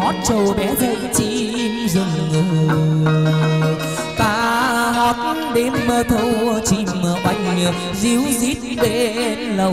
hót trầu bé dậy chim rừng, ca hót đêm thâu chim oanh ríu rít bên lầu.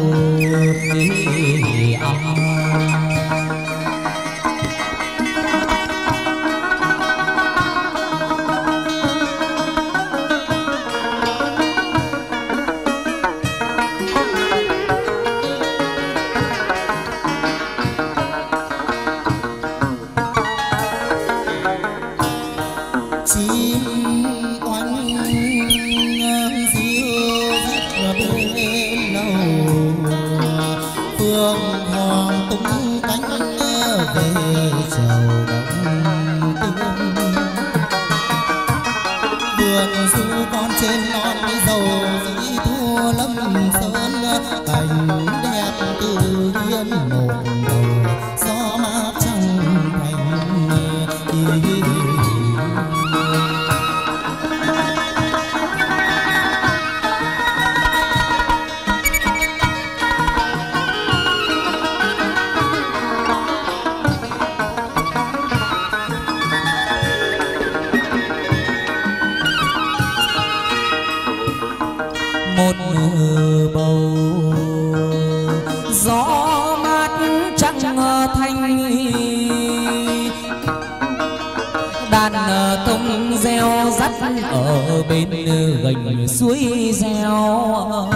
Ở bên gành suối reo,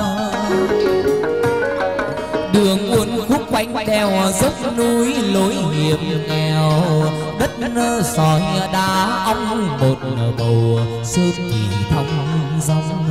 đường uốn khúc quanh đèo dốc núi lối hiểm nghèo, đất sỏi đá ong một bầu sơn thì thong dong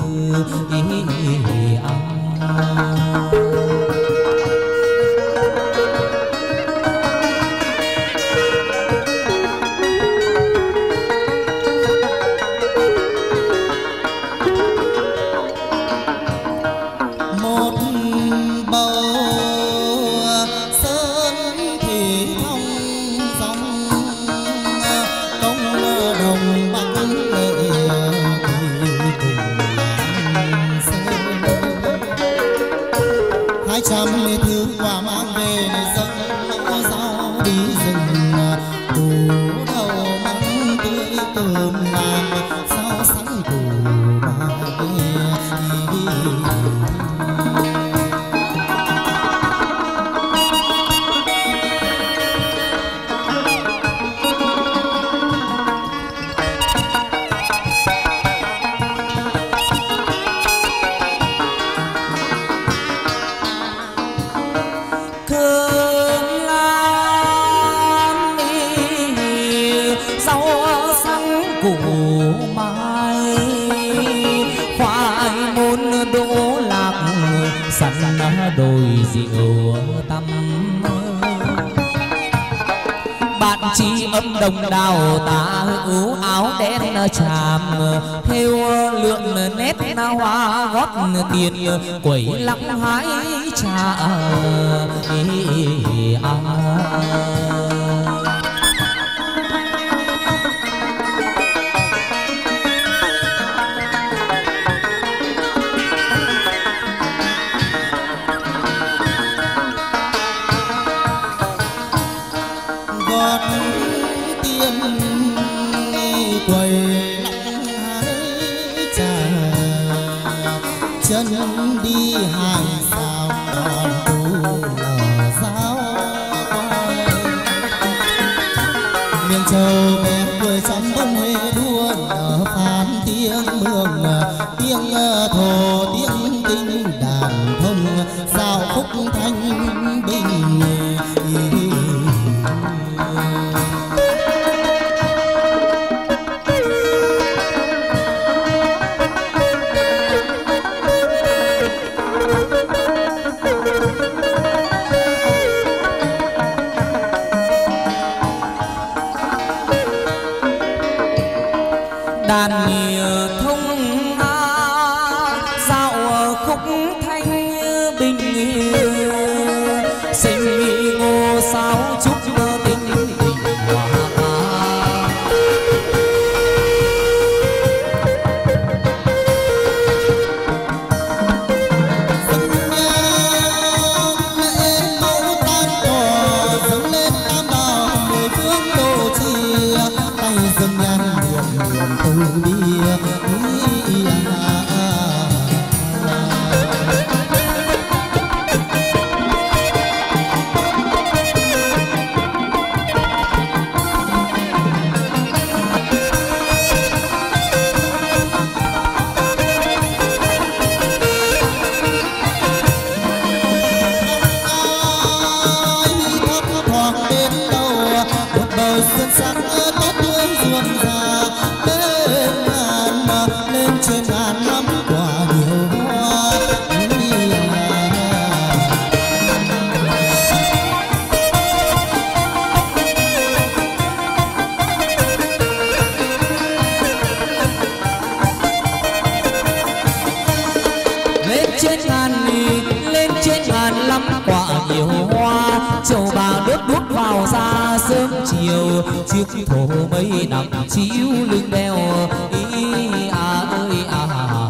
đồng đào tà ưu áo đen tràm theo lượn nét hoa gót tiền quẩy lặng hái trà. chân đi hàng sao đòn tu lò giáo miền châu bé cười trong bông huế đua nở phán tiếng mường tiếng thổ tiếng tinh đàn thông sao khúc thanh bình. đàn thông dạo khúc thanh bình sinh ngô sao chúc tình tình hòa. Mẫu tan cỏ dâng lên tam đào ngàn lên trên ngàn lắm quả nhiều hoa, châu bạc đốt đuốc vào ra sớm chiều, chiếc thổ mây nằm chiếu lưng đèo ý à ơi à.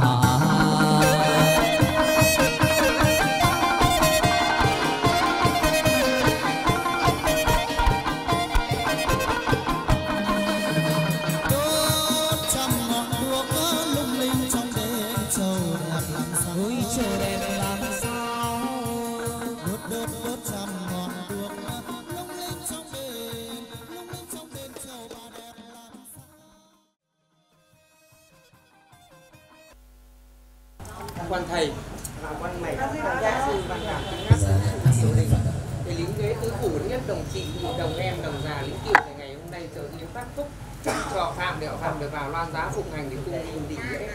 Quan thầy, quan mày, quan gia sư, quan cảm tính ngắt, số đình. Thì lính ghế tứ phủ nhất đồng chị, đồng em, đồng già lính kiệu ngày hôm nay giờ lính phát phúc cho Phạm để Phạm được vào loan giá phụng hành để cung nhìn định lễ.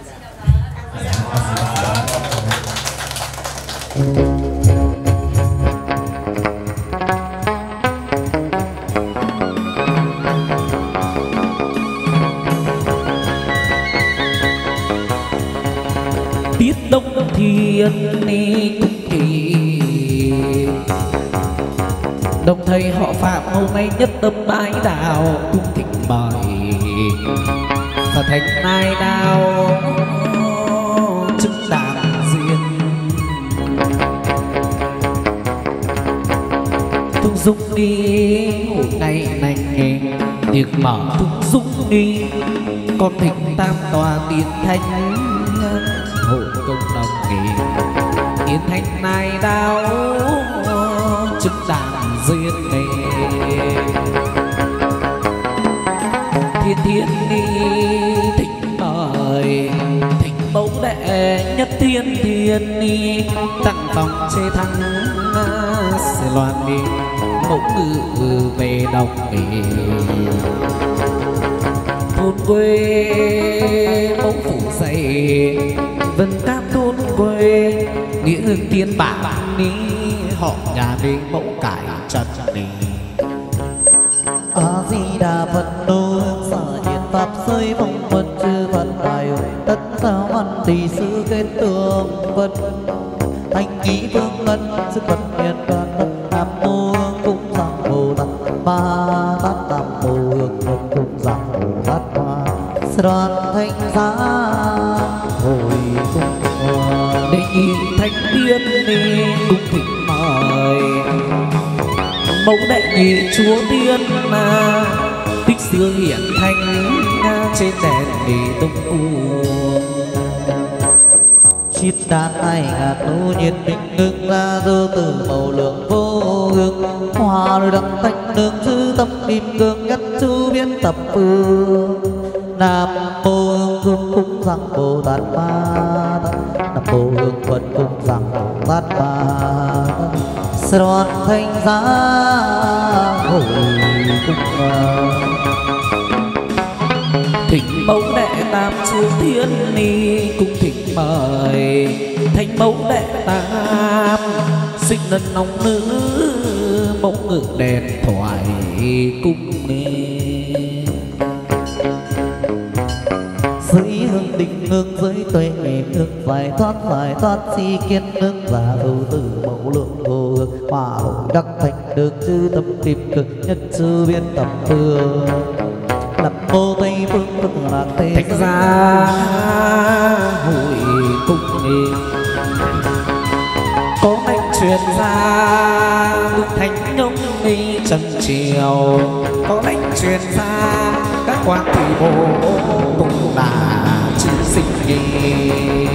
Tiết đông thiên kỳ đồng thầy họ Phạm hôm nay nhất tâm bái đạo cung thịnh mời và thành nai đao chức đàn duyên thung dung đi hôm nay nành tiệc mở thung dung đi con thịnh tam tòa tiến thánh hội công đồng nghỉ tiến thành nai đao chức đàn duyên nghề thiên thiên đi thịnh mời thịnh mẫu đệ nhất thiên thiên đi tặng phòng chê thăng sẽ loan đi mẫu ngự về đồng nghỉ thôn quê mẫu phủ dày vân cát thôn quê nghĩa hương tiên bản đi họ nhà đi mẫu cải chân đi A Di Đà Phật đô sở nhiệt pháp giới vong vân chư Phật đại tất sao văn tỷ sư kết tường vân thanh ý vương ân sức Phật niên đoàn nam mô cũng rằng Bồ Tát ba tát tam mô hương nhân cũng rằng Bồ Tát ba đoàn thanh giá hồi cung đệ nhị thanh tiên đi cung thịnh mời mẫu đệ nhị chúa tiên tích xưa hiển thanh trên đèn đi tung cuồng chiết đàn ai ngạt nô nhiệt định ngưng ra dư từ màu lượng vô hương hoa đôi đăng thanh đường chư tâm kim cương nhất chư biến tập phương nam mô hương cung cung rằng Bồ Tát ma nam mô hương phật cung rằng Bồ Tát ma đoàn thanh giá hồi cung thịnh mẫu đệ tam chúa thiên ni cung thịnh mời thánh mẫu đệ tam sinh lần nóng nữ mẫu ngự đèn thoại cung nghe dưới hương định hương dưới tuệ hương phải thoát si kiến hương và đầu tử mẫu lượng vô hương hòa hội đắc thành được chư tâm tìm cực nhất chư biên tập phương lập mô tây phương cực lạc thế thánh gia hội cung nghe có mệnh truyền ra đức thánh nhông đi trần triều có mệnh truyền ra các quan thủy bộ cũng là chữ sinh nghề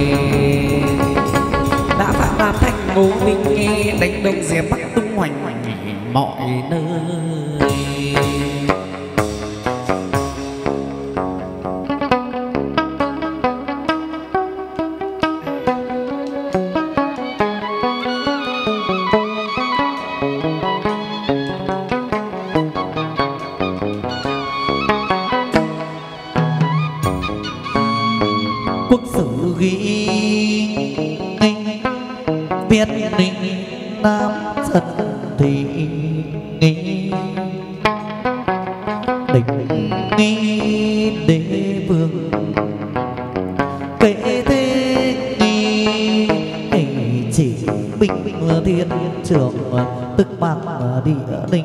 đã phạm làm thành ngô minh nghe đánh đông diệp bắc tung hoành mọi nơi quốc sử ghi viết ninh nam dân thị nghi định nghi đế vương kể thế nghi hình binh thiên trưởng tức mang địa đình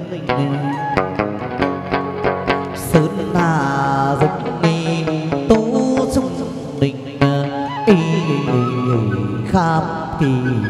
sơn hà dục nghi tố dung đình y kham kỳ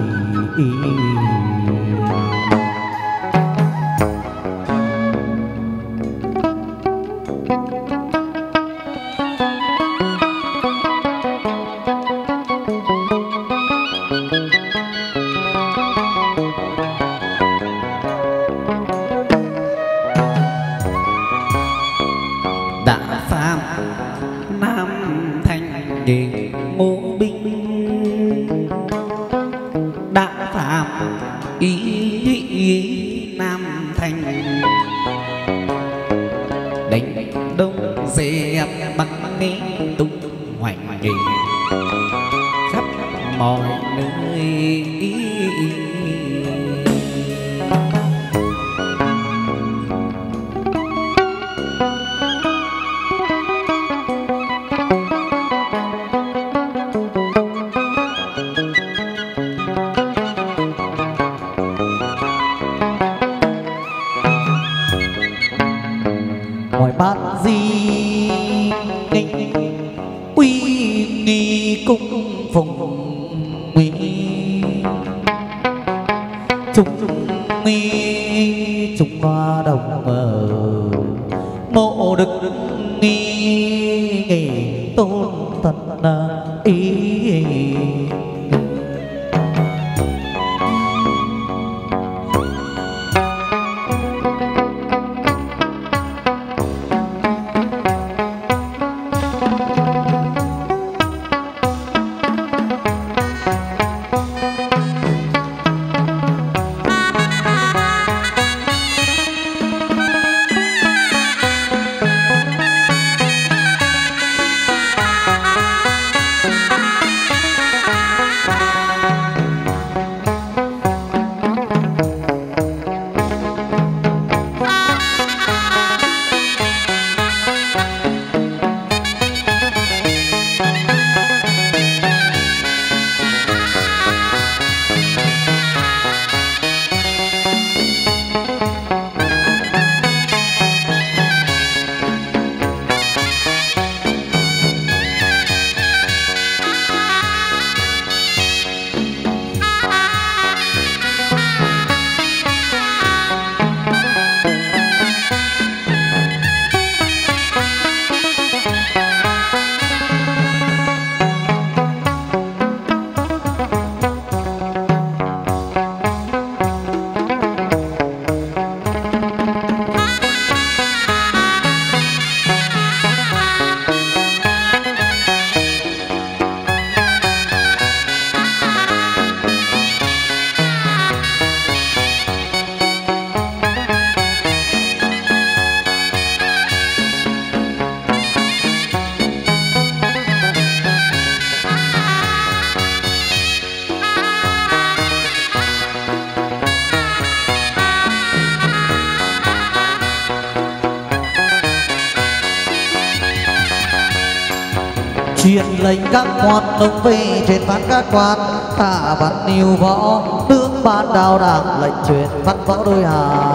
truyền lệnh các quan nông về trên văn các quan tạ văn yêu võ nước ban đào đảng lệnh truyền văn võ đôi hà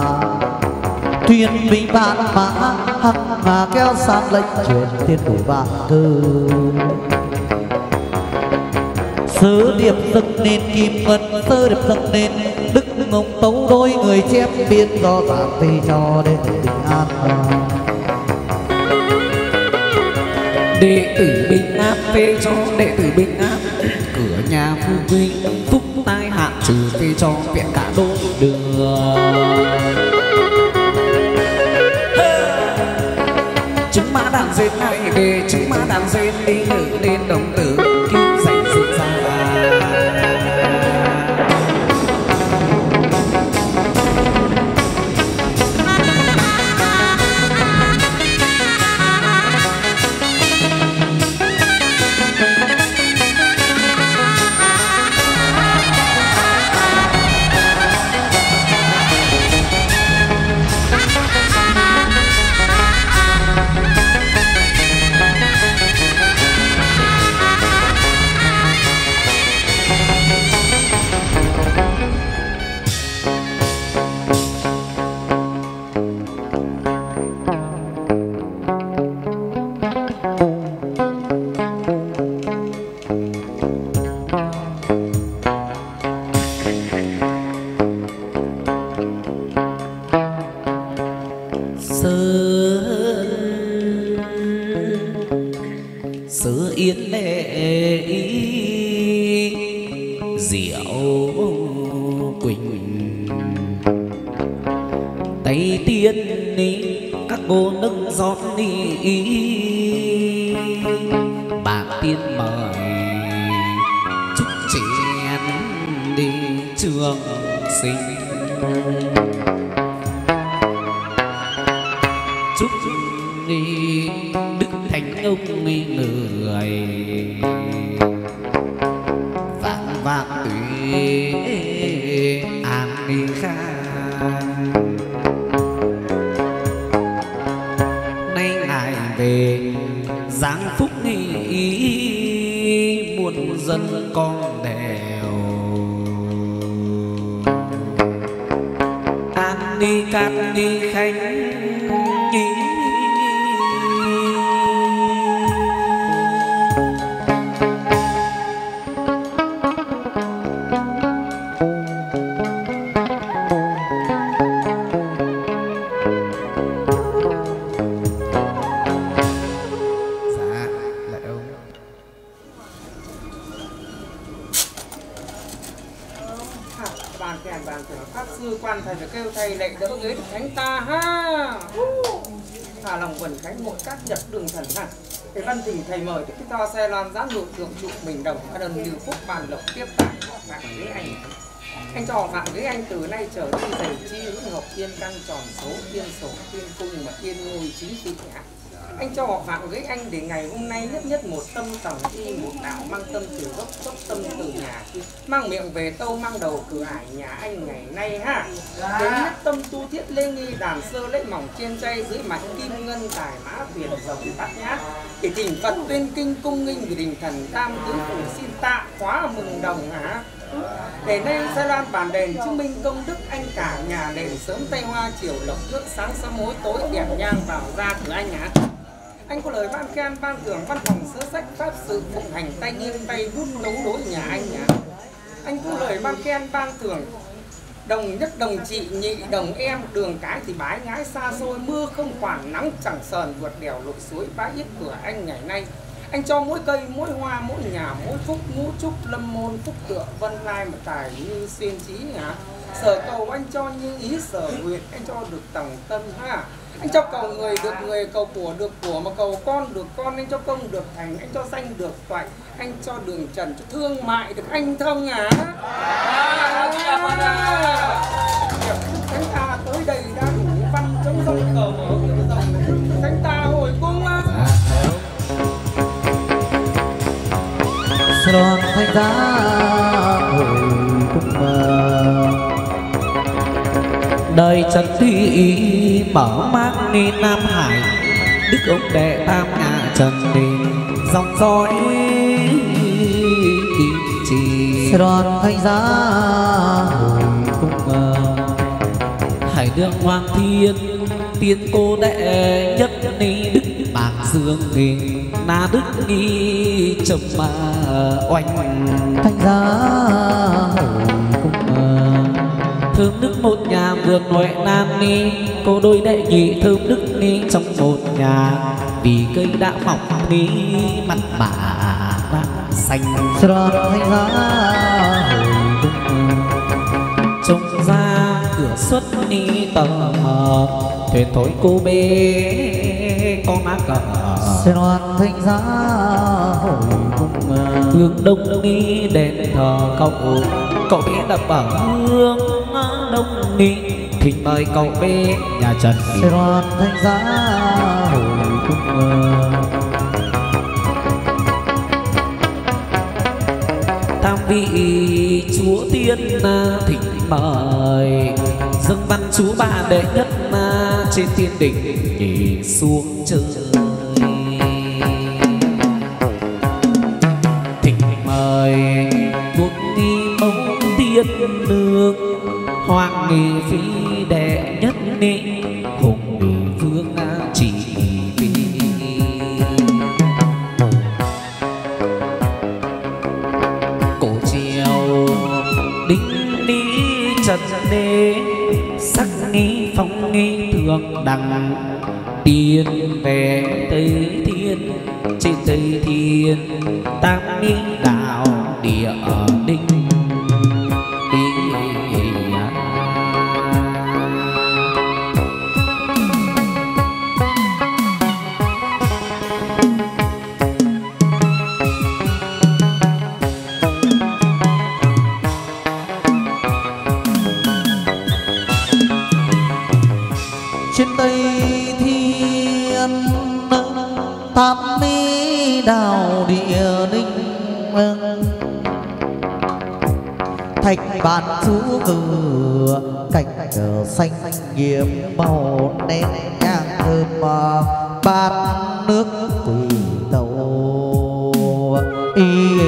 thuyền binh ban mã hăng hà kéo sang lệnh truyền tiên phủ vạn cư sứ điệp dâng nên kim ngân sơ điệp dâng nên đức ngông tấu đôi người chép biên do giản thì cho đến bình an đệ tử bình an phê cho đệ tử bình an cửa nhà phu quý phúc tai hạn trừ phê cho viện cả đô đường chứng mã đàn dên này về chứng mã đàn dên đi ngự lên đồng tử cứu dành sự ra quỳnh. Tây tiên đi các cô nâng giọt đi, bà tiên mời chúc chén đi trường sinh. Chúc đi đức thánh ông người vạn vạn tuế an đi khang. Nay ngài về giáng phúc ý muôn dân con đèo. An đi cát đi khánh ý. Quan thầy phải kêu thầy lệnh đỡ ghế được thánh ta ha. Thả lòng vần khánh một cát nhập đường thần ha. Cái văn tình thầy mời cái to xe loan gián nội thượng trụ mình đồng đơn lưu phúc bàn lộc tiếp tại mạng ghế anh. Anh cho mạng ghế anh từ nay trở đi giày chi hữu ngọc tiên căn tròn số tiên sổ tiên cung mà tiên ngôi chính thị nhã. Anh cho họ mạng với anh để ngày hôm nay nhất nhất một tâm tòng y một đạo mang tâm từ gốc gốc tâm từ nhà mang miệng về tâu mang đầu cửa ải nhà anh ngày nay ha. Đến nhất tâm tu thiết lê nghi đàn sơ lễ mỏng trên chay dưới mạch kim ngân tài mã việt rồng bát nhát để thỉnh Phật tuyên kinh cung nghinh vì đình thần tam tứ phủ xin tạ khóa mừng đồng hả. Để nay Gia Lan bản đền chứng minh công đức anh cả nhà đền sớm tay hoa chiều lộc nước sáng sớm mối tối đẹp nhang vào ra cửa anh hả. Anh có lời ban khen ban thưởng văn phòng sớ sách pháp sự phụng hành tay nghiêm tay vút đấu đối nhà anh nhá. Anh có lời ban khen ban thưởng đồng nhất đồng chị nhị đồng em đường cái thì bái ngái xa xôi mưa không quản nắng chẳng sờn vượt đèo lội suối bái ít cửa anh ngày nay. Anh cho mỗi cây mỗi hoa mỗi nhà mỗi phúc ngũ trúc lâm môn phúc tựa vân lai một tài như xuyên trí hả. Sở cầu anh cho như ý sở nguyện anh cho được tầng tâm ha. Anh cho cầu người được người, cầu của được của, mà cầu con được con, anh cho công được thành, anh cho danh được toại, anh cho đường trần, cho thương mại được anh thông hả? Thánh ta tới đây đã đủ văn chống dông cầu mở cửa rồng, thánh ta hồi cung á. Đoàn thánh giá hồi cung đời trần thị mở mát đi Nam Hải đức ông đệ tam nhà trần đi dòng dõi kim trì. Đoàn thánh giá hồi cung hải đường hoàng thiên tiên cô đệ nhất ni đức bạc dương nghề na đức nghi trầm mà oanh thánh giá hồi cung thơm đức một nhà vườn nội nam ni cô đôi đệ nhị thơm đức ni trong một nhà vì cây đã mọc ni mặt bà đã xanh. Đoàn thánh giá hồi cung trông ra cửa xuất ni tờ mờ thuyền thối cô bê con ác cờ. Đoàn thánh giá hồi cung hướng đông đi đền thờ cậu bé đập ở hương đông đi thỉnh mời cậu bé nhà Trần. Đoàn thánh giá hồi cung tam vị chúa tiên thỉnh mời dâng văn chú bà đệ nhất trên thiên đình nhìn xuống trời. Thỉnh mời buộc đi mông tiên nương hoàng nghị phi đệ nhất ni hùng bì vương chỉ vì cổ chiều đinh đi trần đế sắc nghi phong nghi thường đằng tiên về Tây Thiên trên Tây Thiên tam nghi đạo địa đinh trên Tây Thiên tam mi đào địa linh thạch bàn chú ngự cành xanh nhiệm màu đen nhang thơm bát nước quỳ tàu y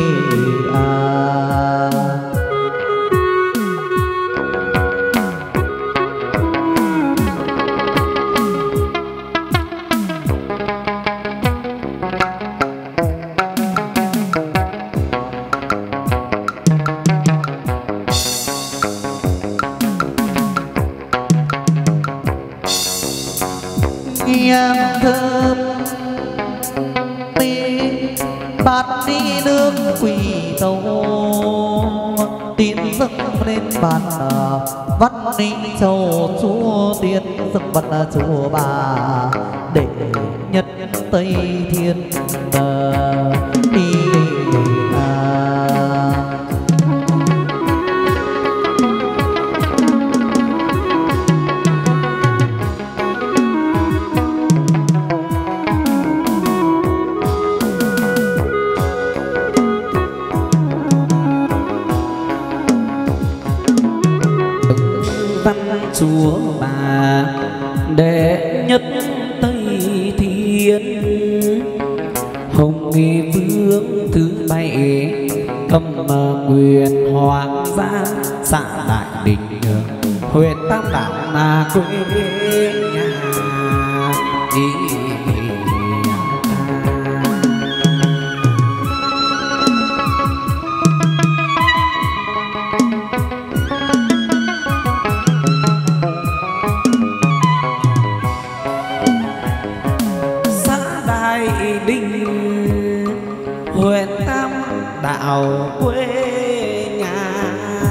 nhang thơm mi bát đi nước quỳ tàu tiến dâng lên bàn văn ninh châu chúa tiên dâng bàn chúa bà để nhất Tây Thiên đi chúa bà đệ nhất Tây Thiên Hồng Nghi Vương thứ bảy cầm quyền hoàng gia xã Đại Đình huyện Tam Đảo là quê nhà huyện Tam Đảo quê nhà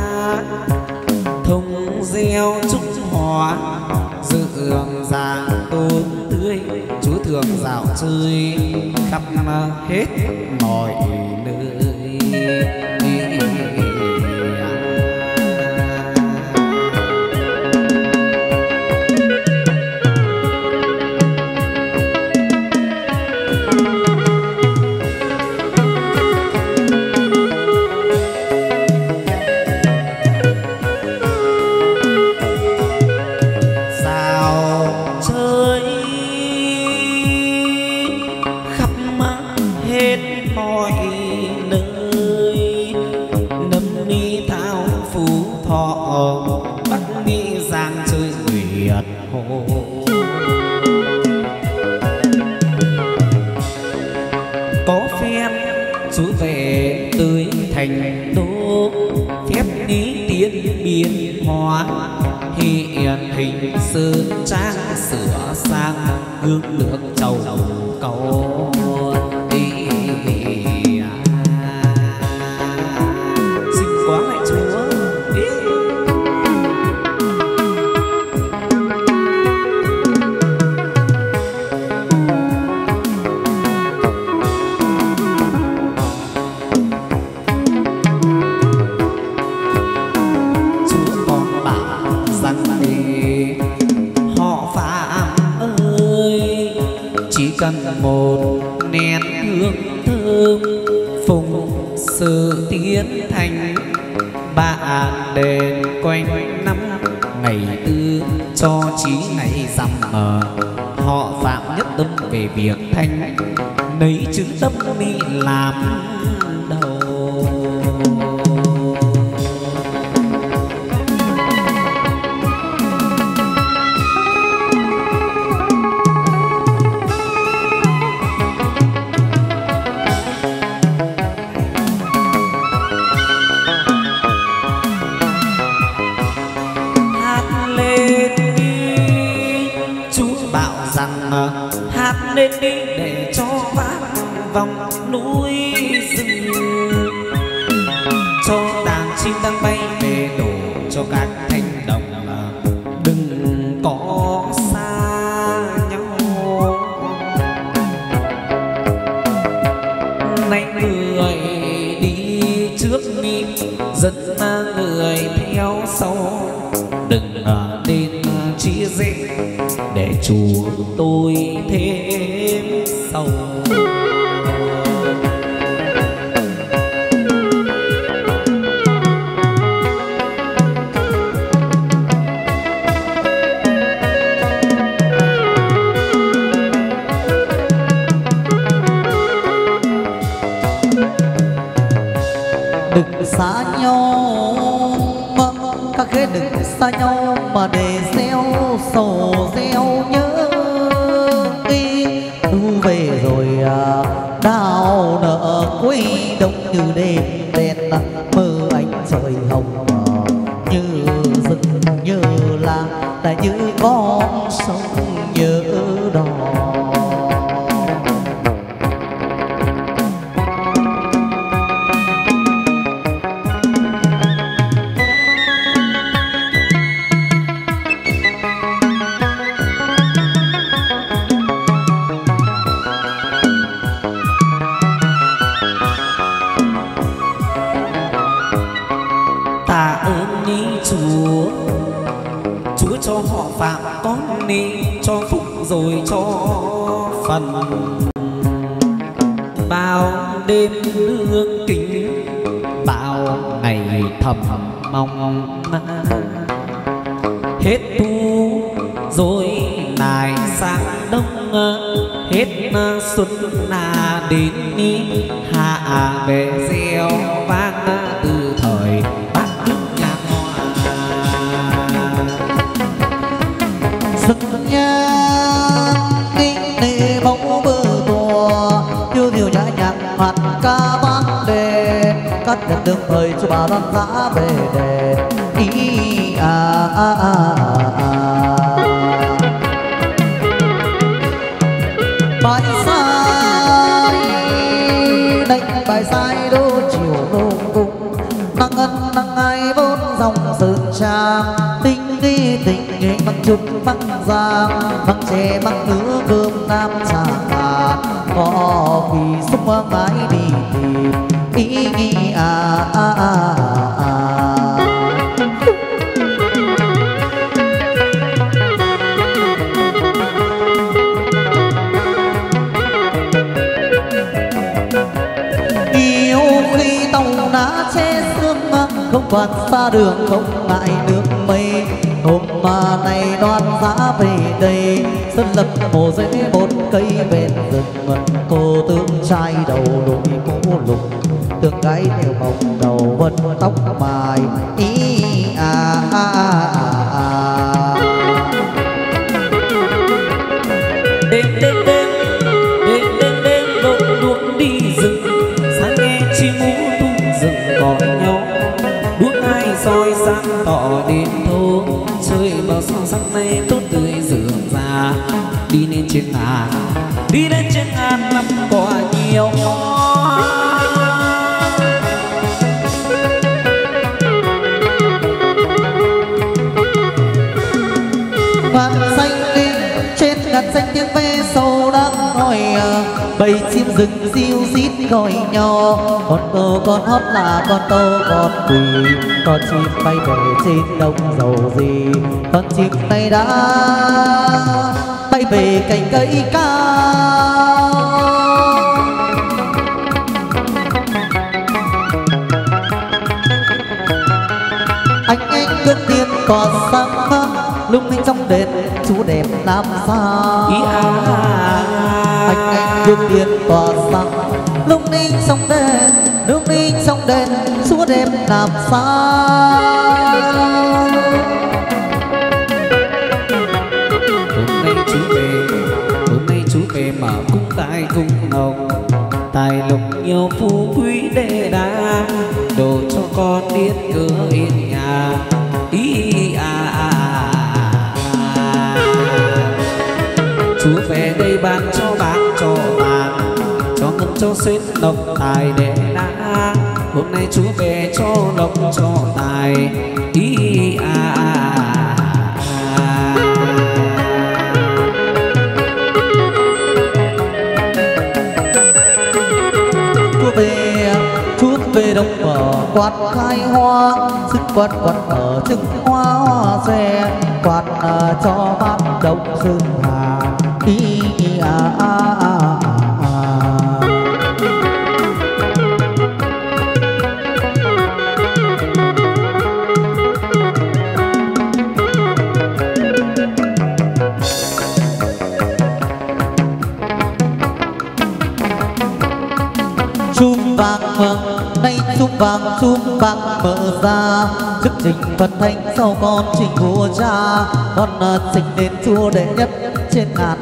thông gieo trúc hoa dượng già tốn tươi chú thường dạo chơi khắp hết mọi nơi. Có phen chú về tới thành đô phép ní tiến biên hóa hiện hình sơn trang sửa sang gương nước trầu cầu xinh quá lại chúa. Chỉ cần một nén hương thơm phùng sự tiến thành bạn đền quanh năm ngày tư cho chí ngày rằm họ phạm nhất tâm về việc thanh lấy chữ tâm mi làm đầu. Hát lên đi để cho vang vòng núi rừng, cho đàn chim đang bay về đổ cho các thanh đồng đừng có xa nhau. Này người đi trước đi dẫn người theo sau, đừng đến chia rẽ để chúa tôi thêm sầu. Đừng xa nhau, các khế đừng xa nhau mà để gieo sầu gieo nhớ đi. Thu về rồi đào nợ quê đông như đêm đen, mơ ánh trời hồng như rừng như là như con sông nhớ đò. Cho họ phạm con ni cho phúc rồi cho phần, bao đêm hương kính bao ngày thầm mong hết thu rồi nài sang đông, hết xuân đến hạ về gieo vang từ thời mặt ca bác đề cắt nhật đường thời cho bà đoan giã về đề ý bài sai đánh bài sai đô chiều đô cung nắng ân nắng ai vốn dòng sự trang tinh đi tình nghề bằng chút bằng giang bằng chè bằng nứa cơm nam trà có khi xúc mãi đi tìm ý nghĩ nhiều khi tàu ná che sương không quản xa đường không ngại nước mây. Hôm mà này đoan giá về đây dân lập mồ rễ một cây ven rừng, cô tướng trai đầu lụi mũ lục tương gái theo vòng đầu vân tóc mài ý đêm đêm đêm đêm đêm đêm đột đuốc đi rừng, sáng nghe chim ngũ tung rừng gọi nhau đuốc ai soi sáng tỏ đêm thô chơi bao sông sắc này tốt tươi dường ra đi lên trên ngàn năm quả nhiều vàng xanh đi trên ngàn xanh tiếng ve sâu đang nói bầy chim rừng ríu rít gọi nhau. Con tơ con hót là con tơ con quỳ, con chim bay về trên đông dầu gì, con chim này đã bay về cành cây cao. Anh gương tiền còn sáng lung linh trong đền chú đẹp làm sao. Anh gương tiền còn sáng lung linh trong đền chúa đẹp làm sao. Hôm nay chú về mở cung tài cung hồng, tài lộc nhiều phú quý đệ đa, đồ cho con điên cửa yên nhà ý chú về đây ban cho bác cho bạn, cho ngân cho xuyên lộc tài đệ đa. Hôm nay chú về cho lộc cho tài ý Chúa về đông mở quạt khai hoang, sức quạt quạt ở trứng hoa hoa xe, quạt cho bát đông sương hà ý chum vàng nay chum vàng mở ra trước trình Phật thánh sau con trình vua cha, con sinh đến chúa đệ nhất trên ngàn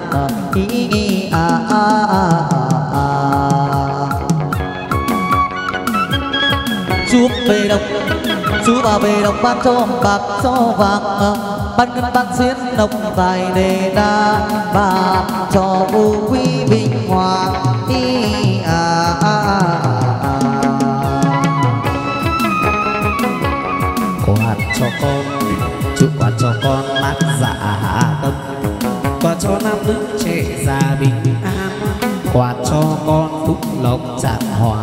Chúa về đồng, Chúa vào về đồng ban cho bạc cho vàng, ban ngân ban xuyến độc tài đề đa, ban cho vô quý bình hòa quạt cho con, chúc quạt cho con mát dạ đông, quạt cho nam nữ trẻ già bình an, quạt cho con phúc lộc trạng hòa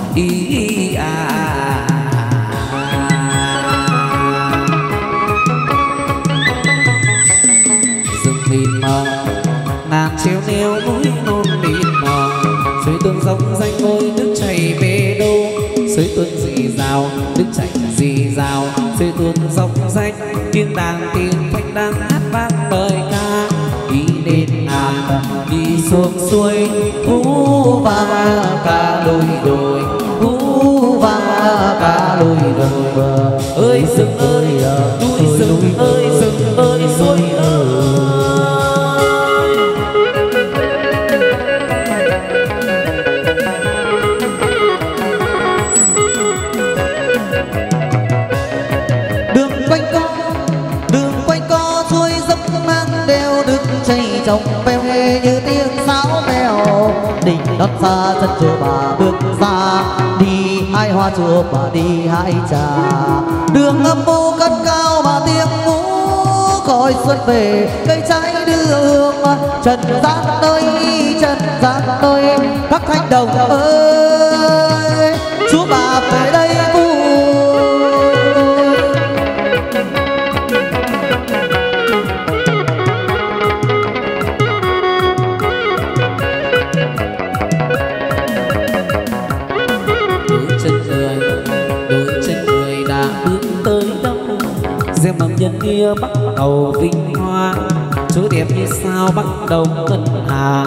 rừng mịn mờ ngàn treo neo núi non mịn mờ, suối tuôn dòng danh ngôi nước chảy về đâu, suối tuôn dì rào nước chảy dì rào, suối tuôn dòng danh tiếng đàn tiếng thanh đang hát vang lời ca, đi lên ngàn đi xuống suối hú vang ca đôi đôi, hú vang ca đôi đôi, ơi rừng ơi núi rừng ơi rừng ơi suối ơi. Trong beo như tiếng sáo bèo, đỉnh đón xa chân chùa bà bước ra, đi hai hoa chùa bà đi hai trà, đường âm mưu cất cao mà tiếng mũ khói xuân về cây trái đưa hương, trần gian ơi các thanh đồng ơi chúa bà về đây vui. Mầm nhân kia bắt đầu vinh hoa, chú đẹp như sao bắt đầu ngân hà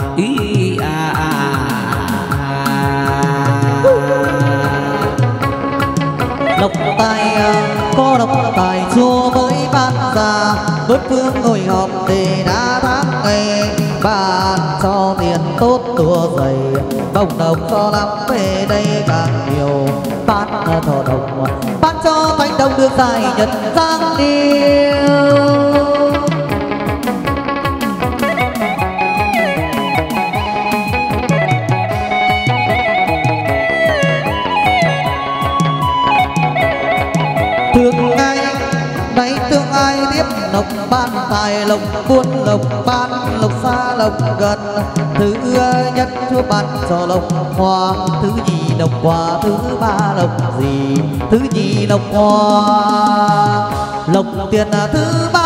lộc tài có lộc tài chúa mới ban ra, bớt phương ngồi họp để đã tháng ngày, ban cho tiền tốt tua dày, bông đồng cho lắm về đây càng nhiều, ban cho đồng ban cho thanh đồng được dài nhật giang điêu. Thương ai đấy thương ai tiếp lộc ban tài lộc buôn lộc ban lộc xa lộc gần, thứ nhất chúa ban cho lộc hoa, thứ nhì lộc hoa, thứ ba lộc gì, thứ nhì lộc hoa, lộc tiền là thứ ba.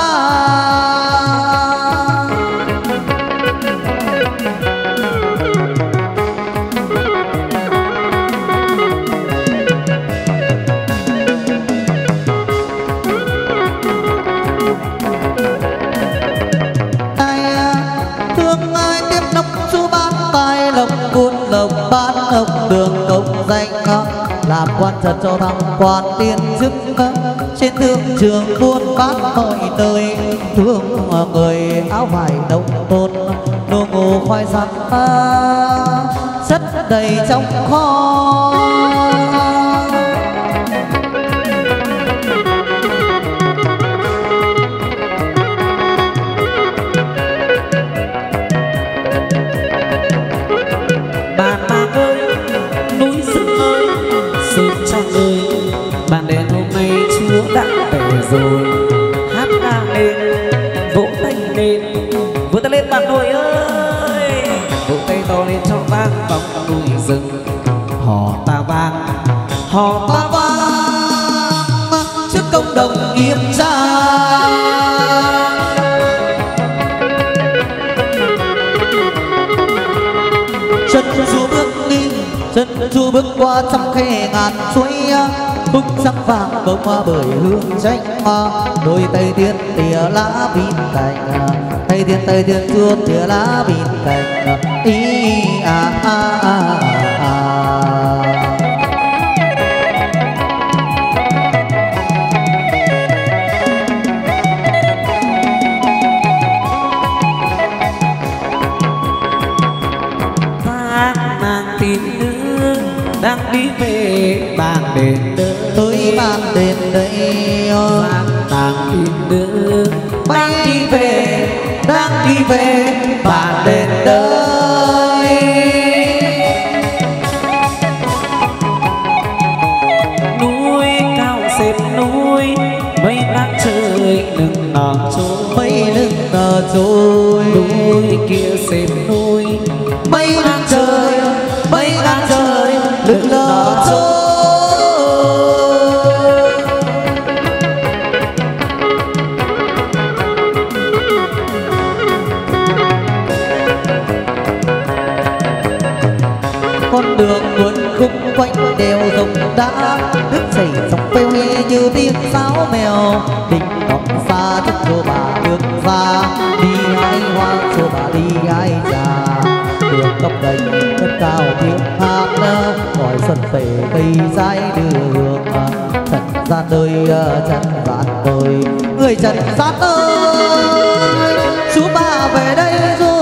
Buôn lộc bán lộc đường công danh, làm quan trật cho thăng quan tiên chức, trên thương trường buôn bán mọi nơi, thương người áo vải đông tôn, đồ ngô khoai sắn chất đầy trong kho. Rồi hát ca lên vỗ tay lên, vỗ tay lên bạn nội ơi, vỗ tay to lên cho vang vòng núi rừng, hò ta vang hò ta vang. sông Đồng nghiêm trang. Chân chúa bước đi, chân chúa bước qua trăm khe ngàn suối, bức sắc vàng bông hoa bởi hương tranh, đôi tay tiên tỉa lá bên cạnh, tay tiên chuốt tỉa lá bên cạnh, ý à à à à. Đang đi về bàn đền đơn, tới bàn đền đây đang đi đơn, đang đi về, đang đi về bàn đền đây. Núi cao xếp núi, mây nắng trời đừng nở trôi, mây đừng nở trôi. Núi kia xếp núi, mây nắng trời, mây nắng trời đừng nở trôi. Con đường cuốn khúc quanh đèo rộng đá, nước chảy dòng phêu như tiếng sáo mèo. Đình ngọc xa thức cho bà được ra, đi hai hoa cho bà đi hai trà. Đường cốc gành đất cao tiếng hát, gọi xuân về cây trái đường. Trần gian ơi, trần gian ơi, người trần gian ơi, chú bà về đây rồi.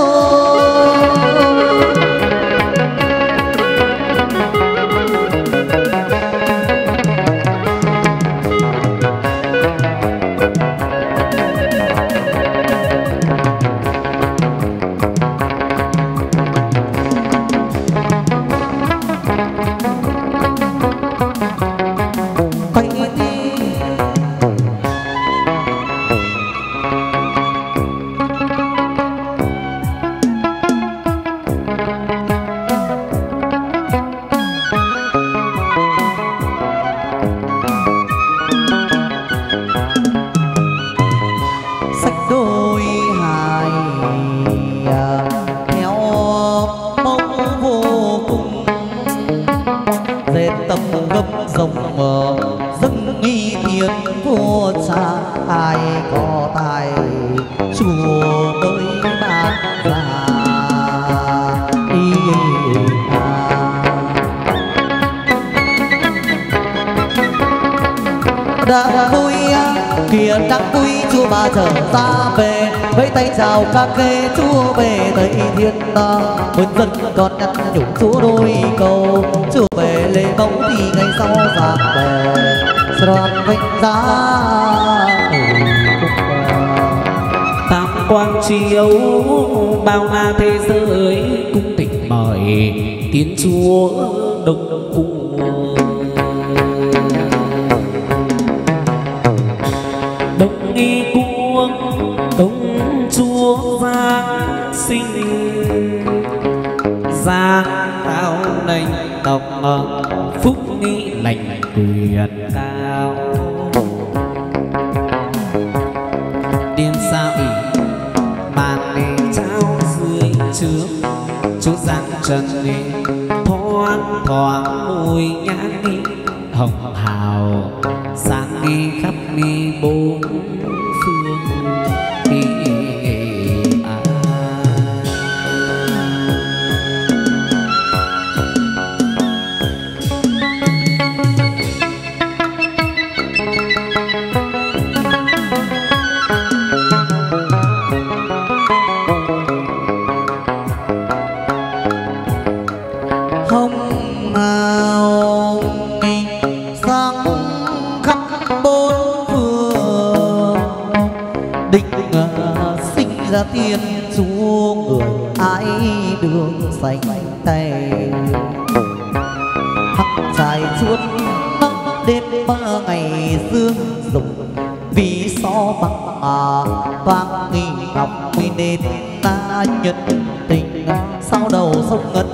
Đang vui chúa bà trở ra về, vẫy tay chào ca kê chúa về Tây Thiên. Quân dân còn nhắn nhủ chúa đôi câu, chúa về lễ bóng thì ngày sau giạc về đoàn vinh giá. Tam quang chiếu bao la thế giới, cung tịch mời tiến chúa đông cung. Nghi cuông công chúa Giáng sinh, Giáng cao nành tộc phúc nghi lành quyền cao. Điên sao ỉ màn để trao dưới trước, chúa Giáng trần thoáng thoáng mùi nhãn nghi hồng hào, sáng nghi khắp nghi bốn phương đi à. Hồng hào sáng khắp bốn phương, định sinh ra tiên chúa người ai đường xanh tay. Hắc trai chuốt nắng đêm ngày dương dùng, vì so bằng vang nghi ngọc quy nên ta nhận tình sau đầu sông ngân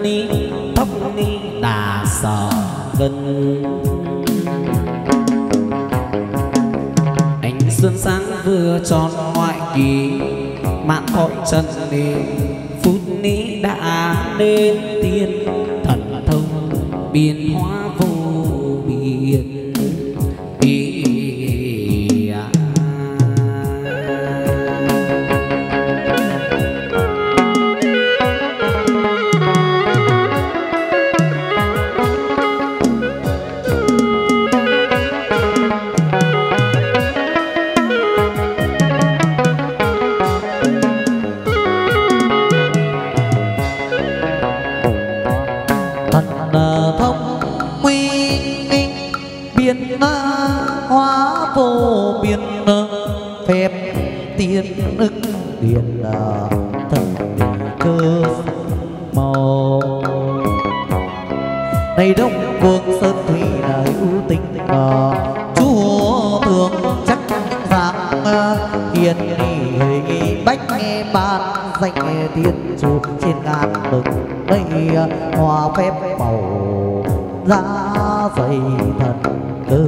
ni tóc ni đà sở gần. Ánh xuân sáng vừa tròn ngoại kỳ, mạn thọ chân ni phút ni đã nên tiên thần thông biến hóa vô biên. phép tiên ức điện thần cơ màu này đông vương sơn thủy đời ưu tình chúa thường chắc rằng hiền nghị bách nghe ban danh tiên chủ trên ngàn mừng đây hoa phép màu giá dày thần cơ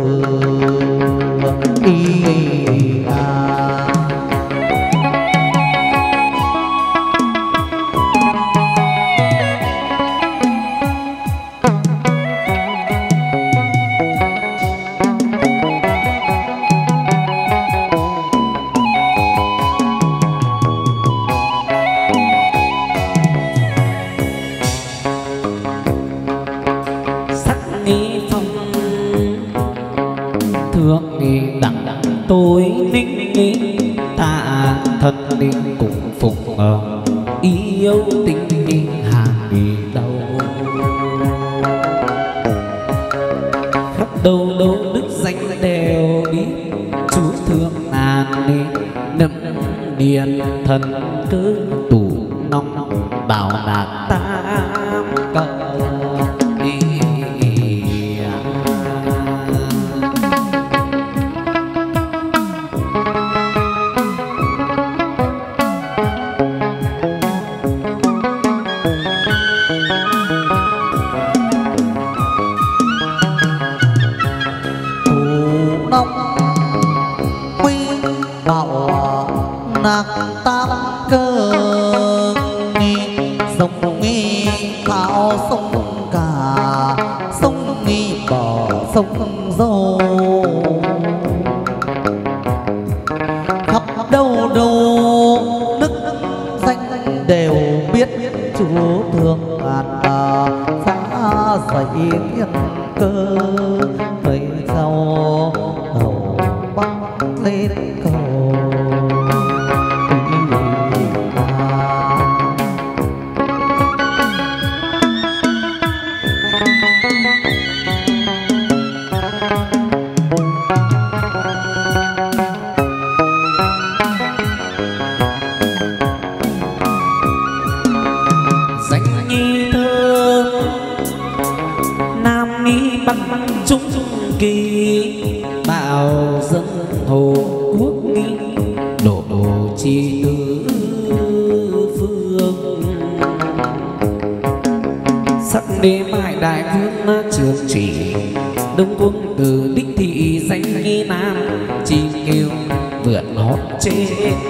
tôi ninh nghĩ tạ thân ninh cùng phục yêu tình đi hàng đi đâu khắp đâu đâu đức danh đều biết chúa thương nàng đi nấm điền thần cứ tủ nong bảo nàng ta cờ nàng tam cơ nghi sông nghi thảo sông cả sông nghi bờ sông dâu khắp đâu đâu đức danh đều biết chúa thương ngàn giá dày thiên cơ thời sau đầu bắc lên cầu kỳ bảo dân hồ quốc nghi độ chi tứ phương sắc đêm hải đại vương trường chỉ đông cung từ đích thị danh nghi nam chi kêu vượn hót trên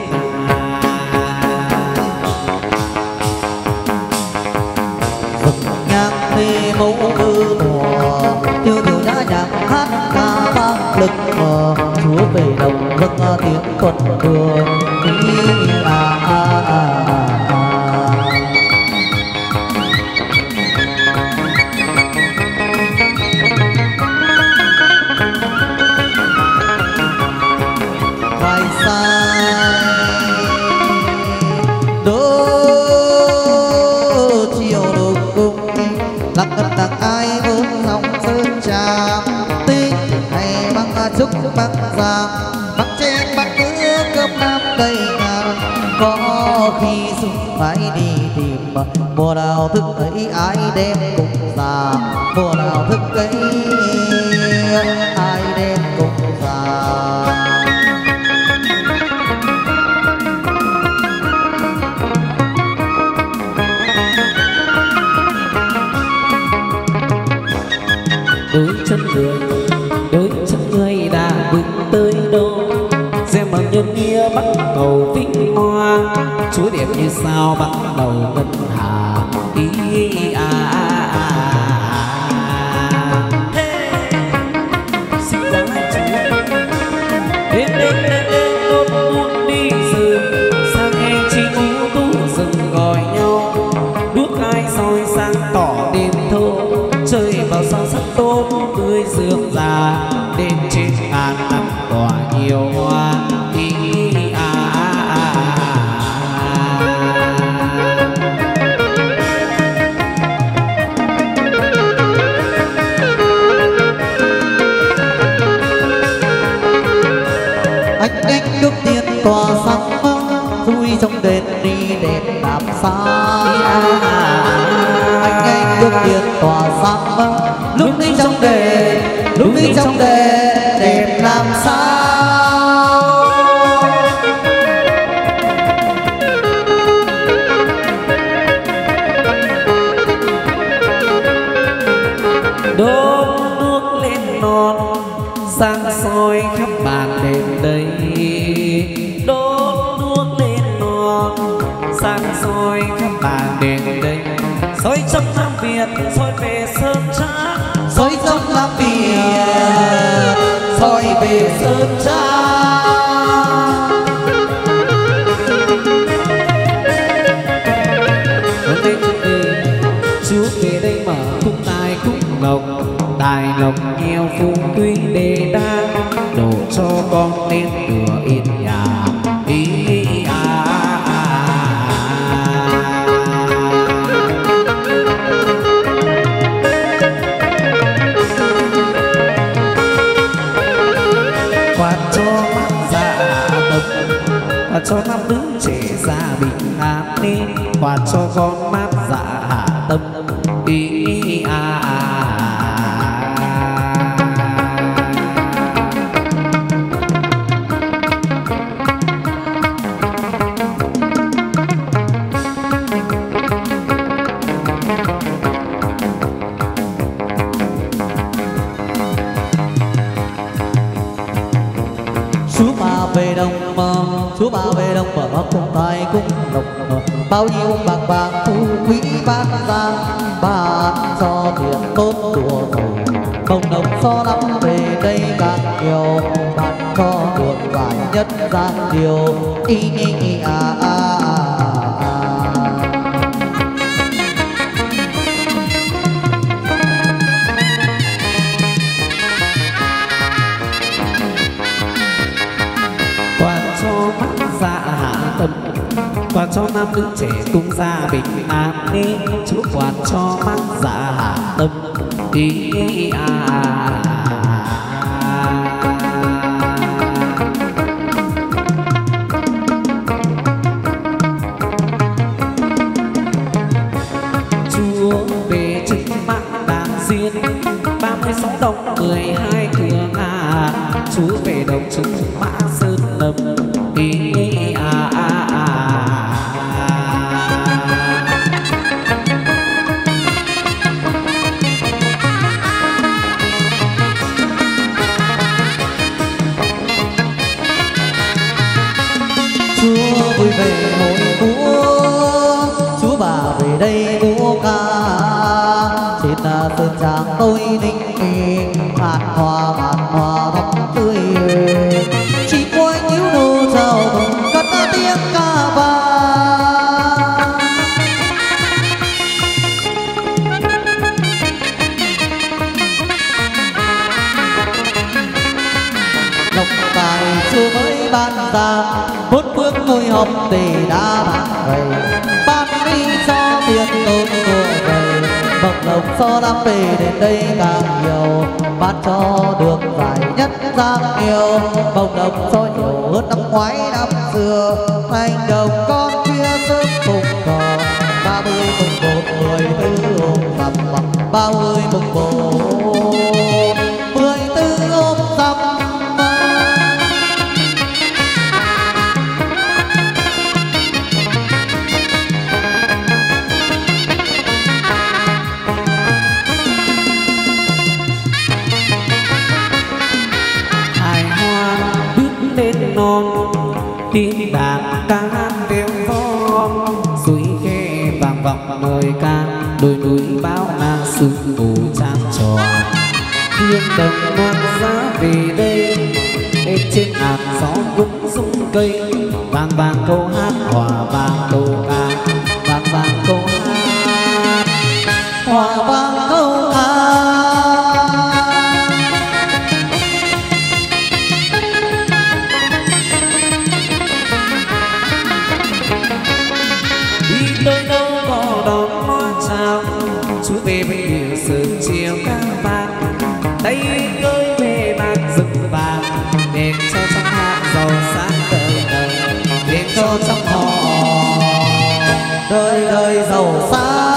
nhạc đi mẫu ư mùa tiêu điều đã nhạc hát ca vang lực chúa về đồng dâng tiếng tuần đường phải sai đô chiều đục cung lặng ngập tặng ai vốn lòng sơn tràm tinh hay băng trúc băng giang băng chen băng nước cơm nam đầy ngàn có khi sung phải đi tìm mùa nào thức ấy ai đem cùng già mùa nào thức ấy ai đem cùng già chân người, đôi chân người đã bước tới đâu. Xem bằng nhân nghĩa bắt cầu vinh hoa, chúa đẹp như sao bắt đầu ngân hà. Ý à xin quá chúa đến đến đến đến tốt muốn đi rừng sang nghe chim yêu tú rừng gọi nhau, đuốc ai soi sang tỏ đêm thô chơi vào sao sắc tốt tươi dương già đến trên ngàn năm tỏa nhiều hoa. Anh nước tiên tỏa sáng vui trong đền đi đèn làm sao. Anh nước tiên tỏa sáng lúc đi trong đền, lúc đi trong đền đẹp làm sao. Đốt đuốc lên non sáng soi khắp bàn đêm đây, đốt đuốc lên non sáng soi khắp bàn đêm đây, soi trong Nam Việt soi về Sơn Trà, soi trong Nam Việt soi về Sơn Trà. Hôm nay chúa về đây mở cung tài cung ngọc, tài lộc nghèo phú quý đề đa, đổ cho con nên cửa yên nhà. Ý quạt cho mắt dạ tập, quạt cho năm đứa trẻ ra bình an nên, quạt cho con mát dạ hạ tâm. Ý Chúa bà về đồng, Chúa bà về đồng mở cùng tài cung lộc, bao nhiêu bạc vàng phú quý ban ra, ban cho tiền tốt của thầy, công đồng so lắm về đây càng nhiều, ban cho được giải nhất gian điều. quạt cho nam nữ trẻ cùng ra bình an nên, chúa quạt cho mắt dạ hạ tâm. Ý chúa về trước mắt đàn diên 36 đồng 12 cửa ngà, chúa về đồng trước mã sơn lâm. Ý Chúa vui về hội múa, Chúa bà về đây múa ca, trên sơn tràng tôi ninh ngàn hoa thắm tươi, chỉ có anh yêu nô chào mừng cất tiếng ca vang. Lộc tài Chúa mới ban ra, bốn bước ngôi học tỷ đã bạc gầy, ban đi cho tiền tôn của thầy, bậc lộc so lắm về đến đây càng nhiều, ban cho được giải nhất giang nhiều, bậc lộc so nhiều hơn năm ngoái năm xưa, thành đồng con kia sớm cùng cờ 30 mùng 1 14 ôm rằm, 30 mùng 1 14 ôm rằm. ca hát tiếng vó suối khe vang vọng lời ca đồi núi bao la sương mù trang tròn hương đồng loan giá về đây bên trên ngàn gió cũng rung cây vang vang câu hát hòa vang câu ca vang vang câu hát hòa vang câu ca. đi tới đâu có đón hoa chào chú về bên biển sớm chiều ca vang tay ơi về bạc rừng vàng đèn cho trong hoa giàu sáng đời đời đèn cho trong họ đời đời giàu sang.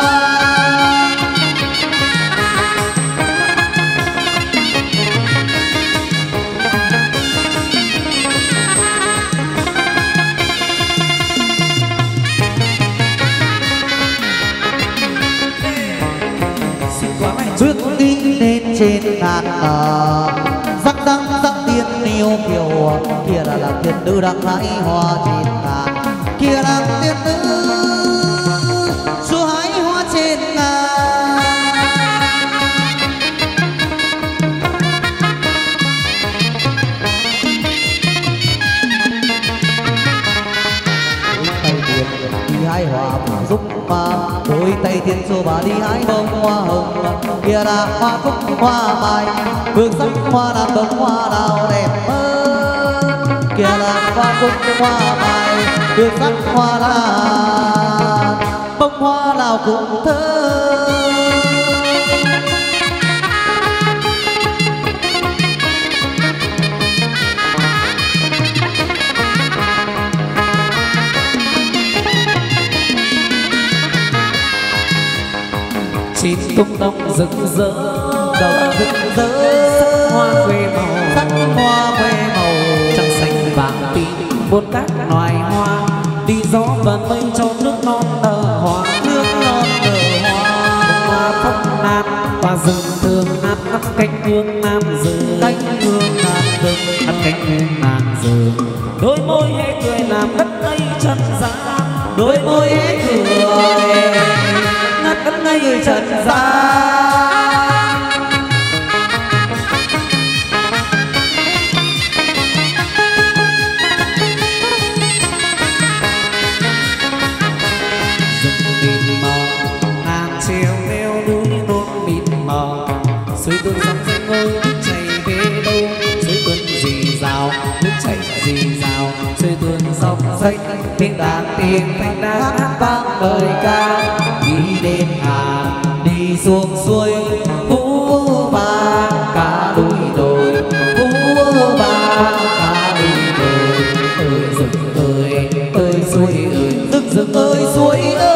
bước đi lên trên ngàn rắc rắc rắc tiên yêu kiều kia là tiên nữ đang hái hoa trên ngàn kia là tiên nữ chúa hái hoa trên ngàn. Tay tiền đi hái hoa giúp mà đôi tay tiền xô bà đi hái bông hoa hồng kia là hoa cúc hoa mai hương sắc hoa đào bông hoa đào đẹp hơn kia là hoa cúc hoa mai hương sắc hoa đào bông hoa đào cũng thơm. chín tung đông rực rỡ Đồng rực rỡ sắc hoa quê màu sắc hoa quê màu trắng xanh vàng tím buôn các loài hoa đi gió vần mây cho nước non nở hoa nước non nở hoa hoa phong nam hoa rừng thường ngát ngắt cánh hương nam rừng cánh hương ngàn rừng ngắt cánh hương ngàn rừng đôi môi hé cười làm đất ngây chân gian đôi môi hé cười ngắt đất ngây người trần gian. suối tuôn dòng danh ơi nước chảy về đâu suối tuôn rì rào nước chảy rì rào suối tuôn dòng danh tiếng đàn tiếng thanh đàn hát vang lời ca đi đến hà đi xuống suối vũ vang cả núi đồi vũ vang cả núi đồi ơi rừng ơi suối ơi rừng ơi suối ơi.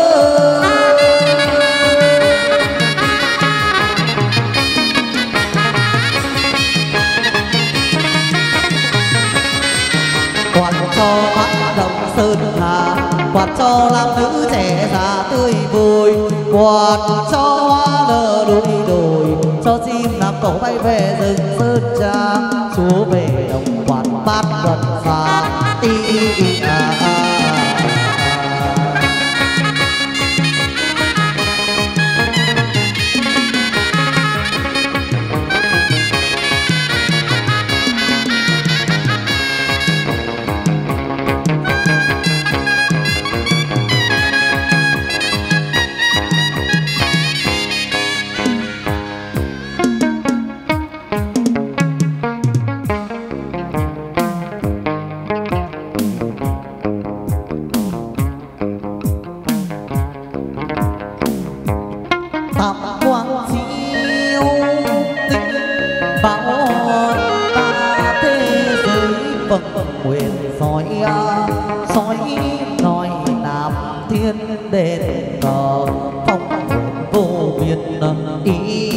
Sơn Hà quạt cho làm nữ trẻ già tươi vui quạt cho hoa nở núi đồi cho chim làm tổ bay về rừng sơn trang chúa về đồng quạt bát quần xa ti đền cờ phong hồn vô biên ý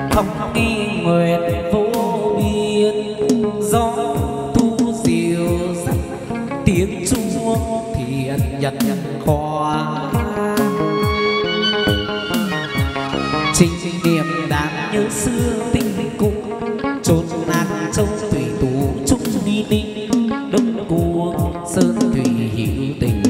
không nghi nguyện vô biên, gió thu diều dắt tiếng chuông thiện nhật khoa. Trình niệm đáng nhớ xưa tinh cung, chốn nát châu thủy tú trúc đi ninh, đông cuồng sơn thủy hữu tình.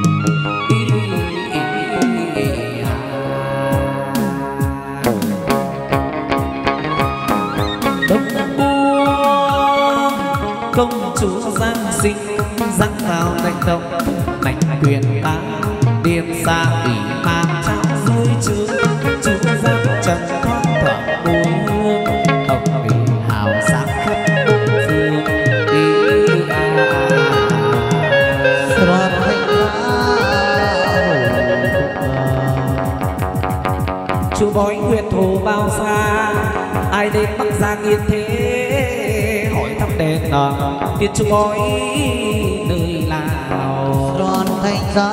Đông cuồng công chúa giang sinh, giang vào đánh động đánh quyền ta, điềm xa ủy mang trao dưới trướng, chúa giang trần thoát thở buông, hồng vì hào sáng khắp đông phương. Đoàn thanh Chúa bói nguyệt hồ bao xa, ai đến Bắc Giang yên thế, hỏi thăm đền tiên chúa bói nơi nào. đoàn thanh giá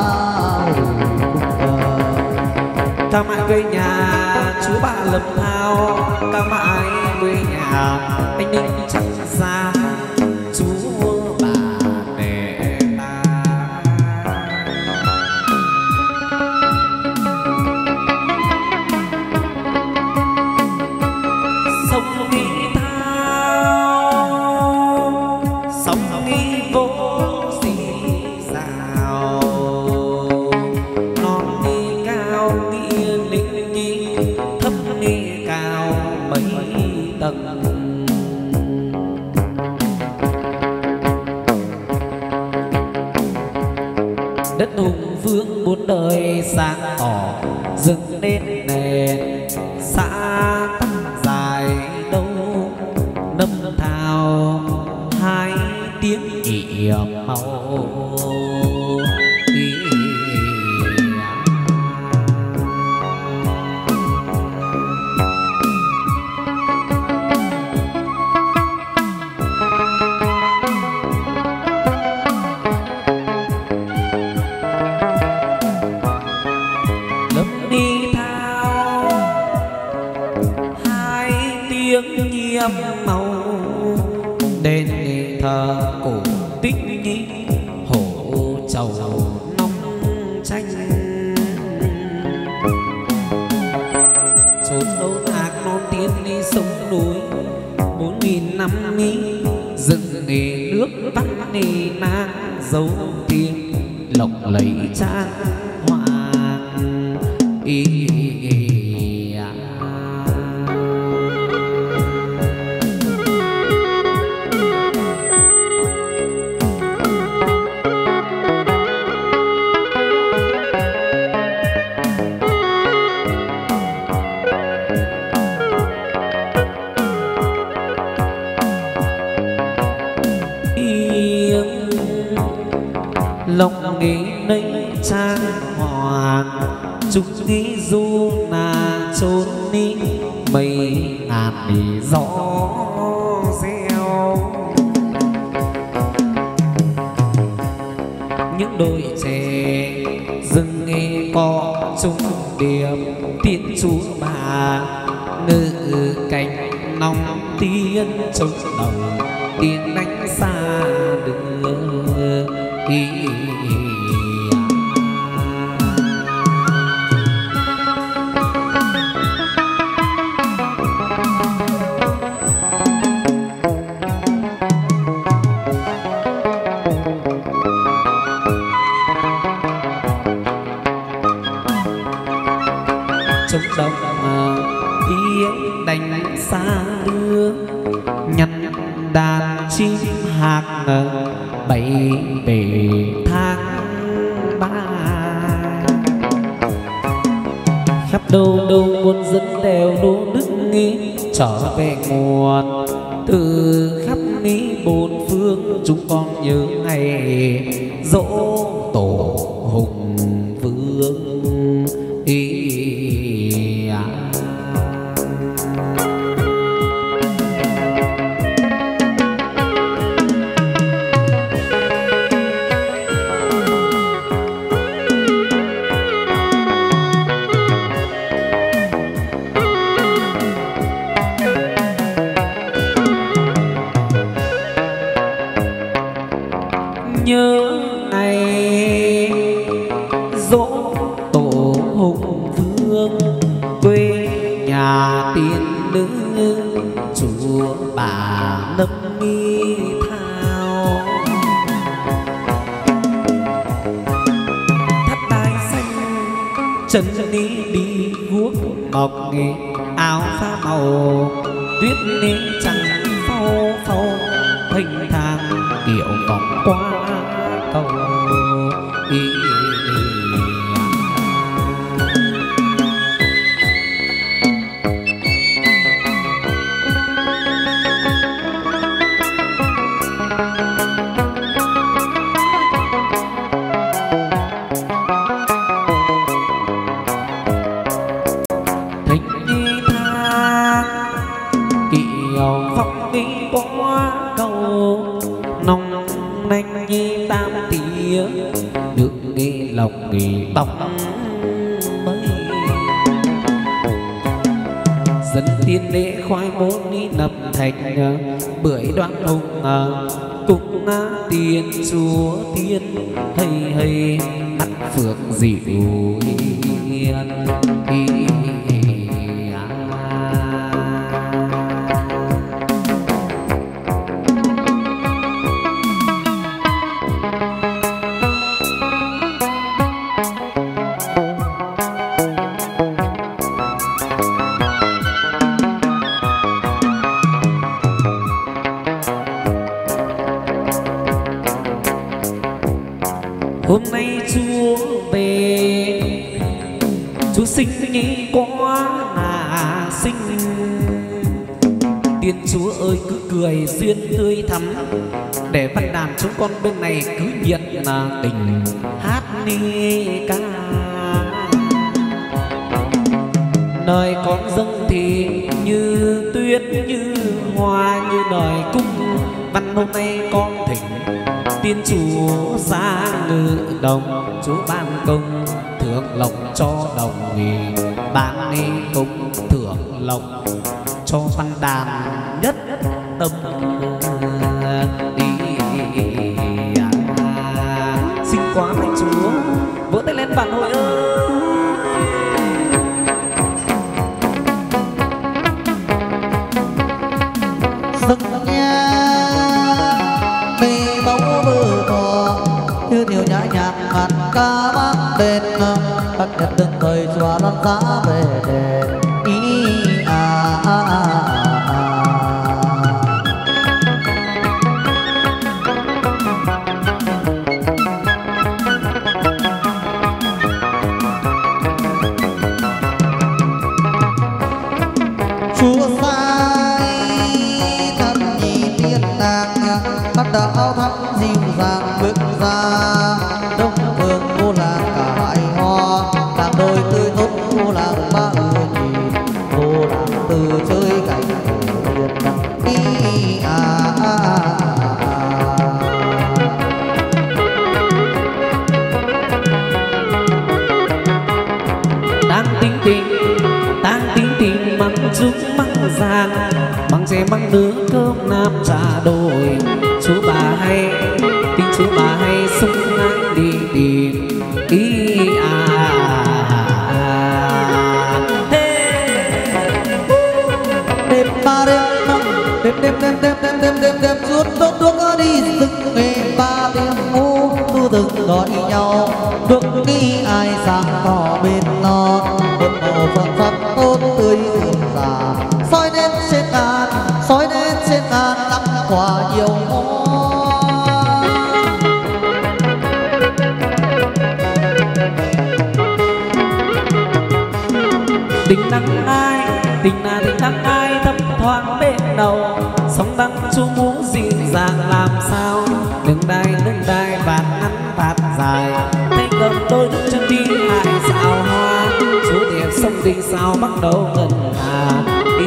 Ta mãi quê nhà chúa bà Lâm Thao, ta mãi quê nhà anh Ninh Trắc Gia, chúa bà mẹ ta. Sông Nghi Thao, sông Nghi vô dì dào, non Nghi cao Nghi linh Nghi, thấp Nghi cao mấy tầng. Đất hùng vương bốn đời sáng tỏ, dựng nên nền xã tắc dài đâu, nâm thao hai tiếng ỉ màu. Lâm đi thao hai tiếng nhiệm màu, đền thờ cổ tích nhi hổ trầu nóng tranh. Chốn đôn ác non tiến đi sông núi, 4000 năm nghi dựng nghề nước tắt nề nang, dấu tiếng lộng lẫy trang hoàng. Lòng nghĩ nấy trang hoàng, chúc nghĩ du là trốn đi mây ngàn đi gió reo. Những đôi trẻ rừng nghe có chung điệp, tiên chúa bà ngự cánh nòng tiên trong đồng, tiên đánh xa đưa. Trong đồng tiếng đánh xa đưa, nhặt đàn chim hạc bay về tháng 3. Khắp đâu đâu muôn dân đều nô nức nghi, trở về nguồn từ khắp ní bốn phương. Chúng con nhớ ngày dỗ tổ hùng vương. nhà tiên nữ chúa bà Lâm Nghi Thao. Thắt tai xanh chân đi đi guốc ngọc nghề áo pha màu tuyết nên trắng phau phau thênh thang kiệu vòng qua cầu lọc nghỉ tóc mới dân tiên lễ khoai môn đi nập thành bưởi đoan hùng cũng tiên chúa tiên hay hay mắt phượng dịu hiền. Hôm nay Chúa về, Chúa sinh nghĩ quá là xinh. Tiên Chúa ơi cứ cười duyên tươi thắm, để văn đàn chúng con bên này cứ nhiệt tình hát ni ca. Đời con dâng thì như tuyết như hoa như đời cung. Văn hôm nay con thỉnh tiên Chúa ra ngự đồng, Chúa ban công thưởng lộc cho đồng nghỉ, ban đi công thưởng lộc cho văn đàn nhất tâm đi. Xinh quá mẹ Chúa, vỗ tay lên bạn hội ơi. Dâng nha mi bóng bờ cỏ như điều nhã nhạc hạt ca bác đền các nhật từng thời xóa loan giá về đền ý Chúa sai thân nhị tiên nàng bắt đạo thắm dịu dàng bước ra đông phương cô làng cả hai hoa làng đôi tươi tốt cô làng ba nhìn cô làng từ chơi cảnh biển đi đang tính tình măng giúp măng giang măng chè măng nướng cơm nam trà đồi. Chú bà hay tính chú bà hay sung ngang đi tìm ý đêm ba đêm suốt đốt đuốc đi rừng về ba tiếng ngủ tu từng gọi nhau đuốc đi ai sáng tỏ bên non một màu phật pháp tốt tươi rừng già soi đến trên ngàn năm quả nhiều hoa. tình nắng ai thấp thoáng bên đầu sóng đăng chu muốn dịu dàng làm sao nâng đai vạt ngắn vạt dài tay cầm đôi đôi chân đi hại xào hoa chú đẹp sông đi sao bắt đầu ngân đi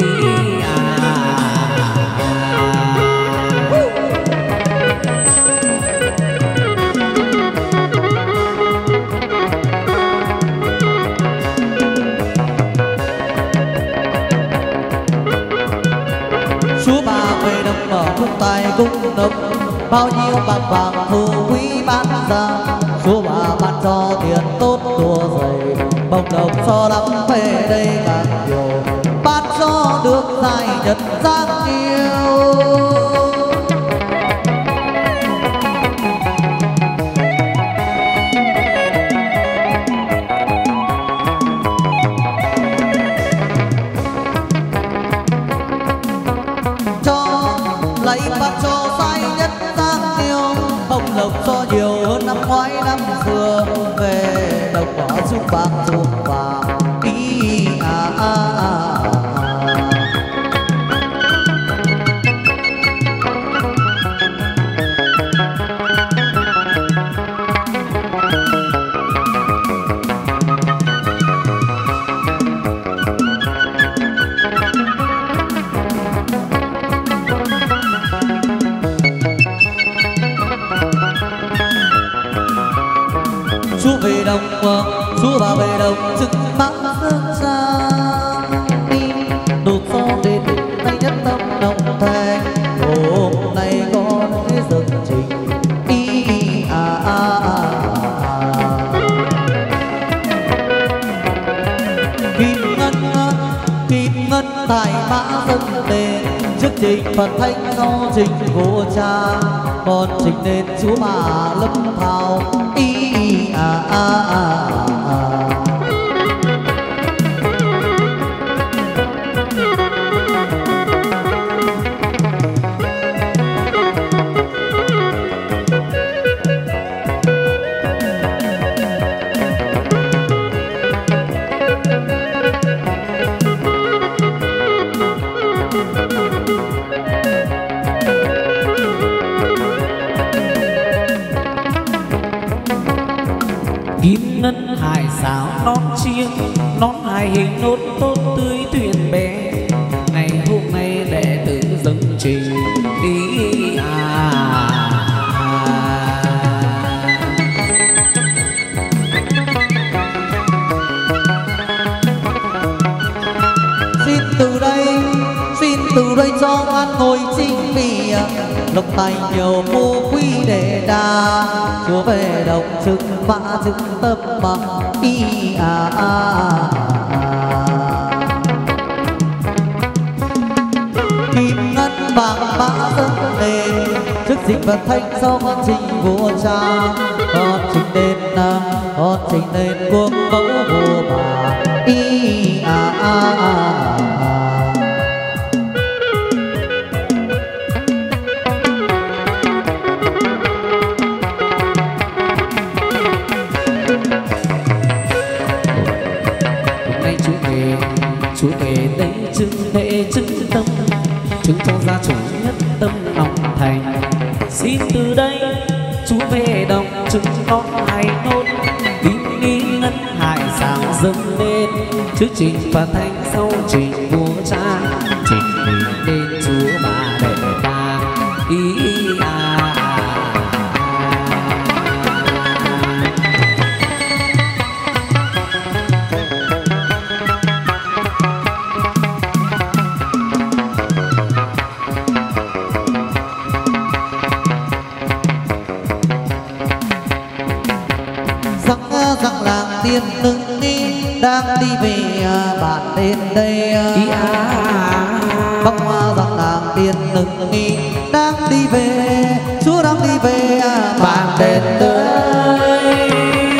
Chúa bà về đâm mở khúc tài cung đâm bao nhiêu bạc vàng thu quý bán ra Chúa bà ban cho tiền tốt tua dày bông đồng cho lắm về đây càng nhiều nhật giang nhiều. Lấy bác cho sai nhất giang tiêu, bông lộc cho nhiều hơn năm ngoái năm xưa. Về đồng bỏ chung bạc chuông vàng đi về đồng chú bà về đồng trực bắc sơn sang đi đột gió đến nay nhất tâm đồng thành. Hôm nay con thế dần trình kim ngân tài mã dâng đền trước trình Phật thánh sau trình vô cha. Con trình đến chú bà lâm thảo kim ngân hải sao non chiêng non hài hình nốt tốt tươi thuyền bé. Ngày hôm nay đệ tử dâng trình đi xin từ đây cho ăn ngồi chính vì lộc tài nhiều phú quý để đa. Chúa về đồng trực mã trực tâm kim ngân vàng mã dâng đền trước trình Phật thánh sau con trình vua cha. Con trình đền quốc mẫu vua bà Chúa về đây chứng đệ chứng tâm, chứng cho gia chủ nhất tâm lòng thành. Xin từ đây Chúa về đồng chứng con hài nốt kính nghi ngân hải sáng dâng lên trước trình Phật thánh sau trình vua cha. Trình mình đến Chúa bà đệ ta rằng làng tiên nâng đi đang đi về bạn đến đây. Băng hoa rằng làng tiên nâng đi đang đi về, Chúa đang đi về bạn đến đây.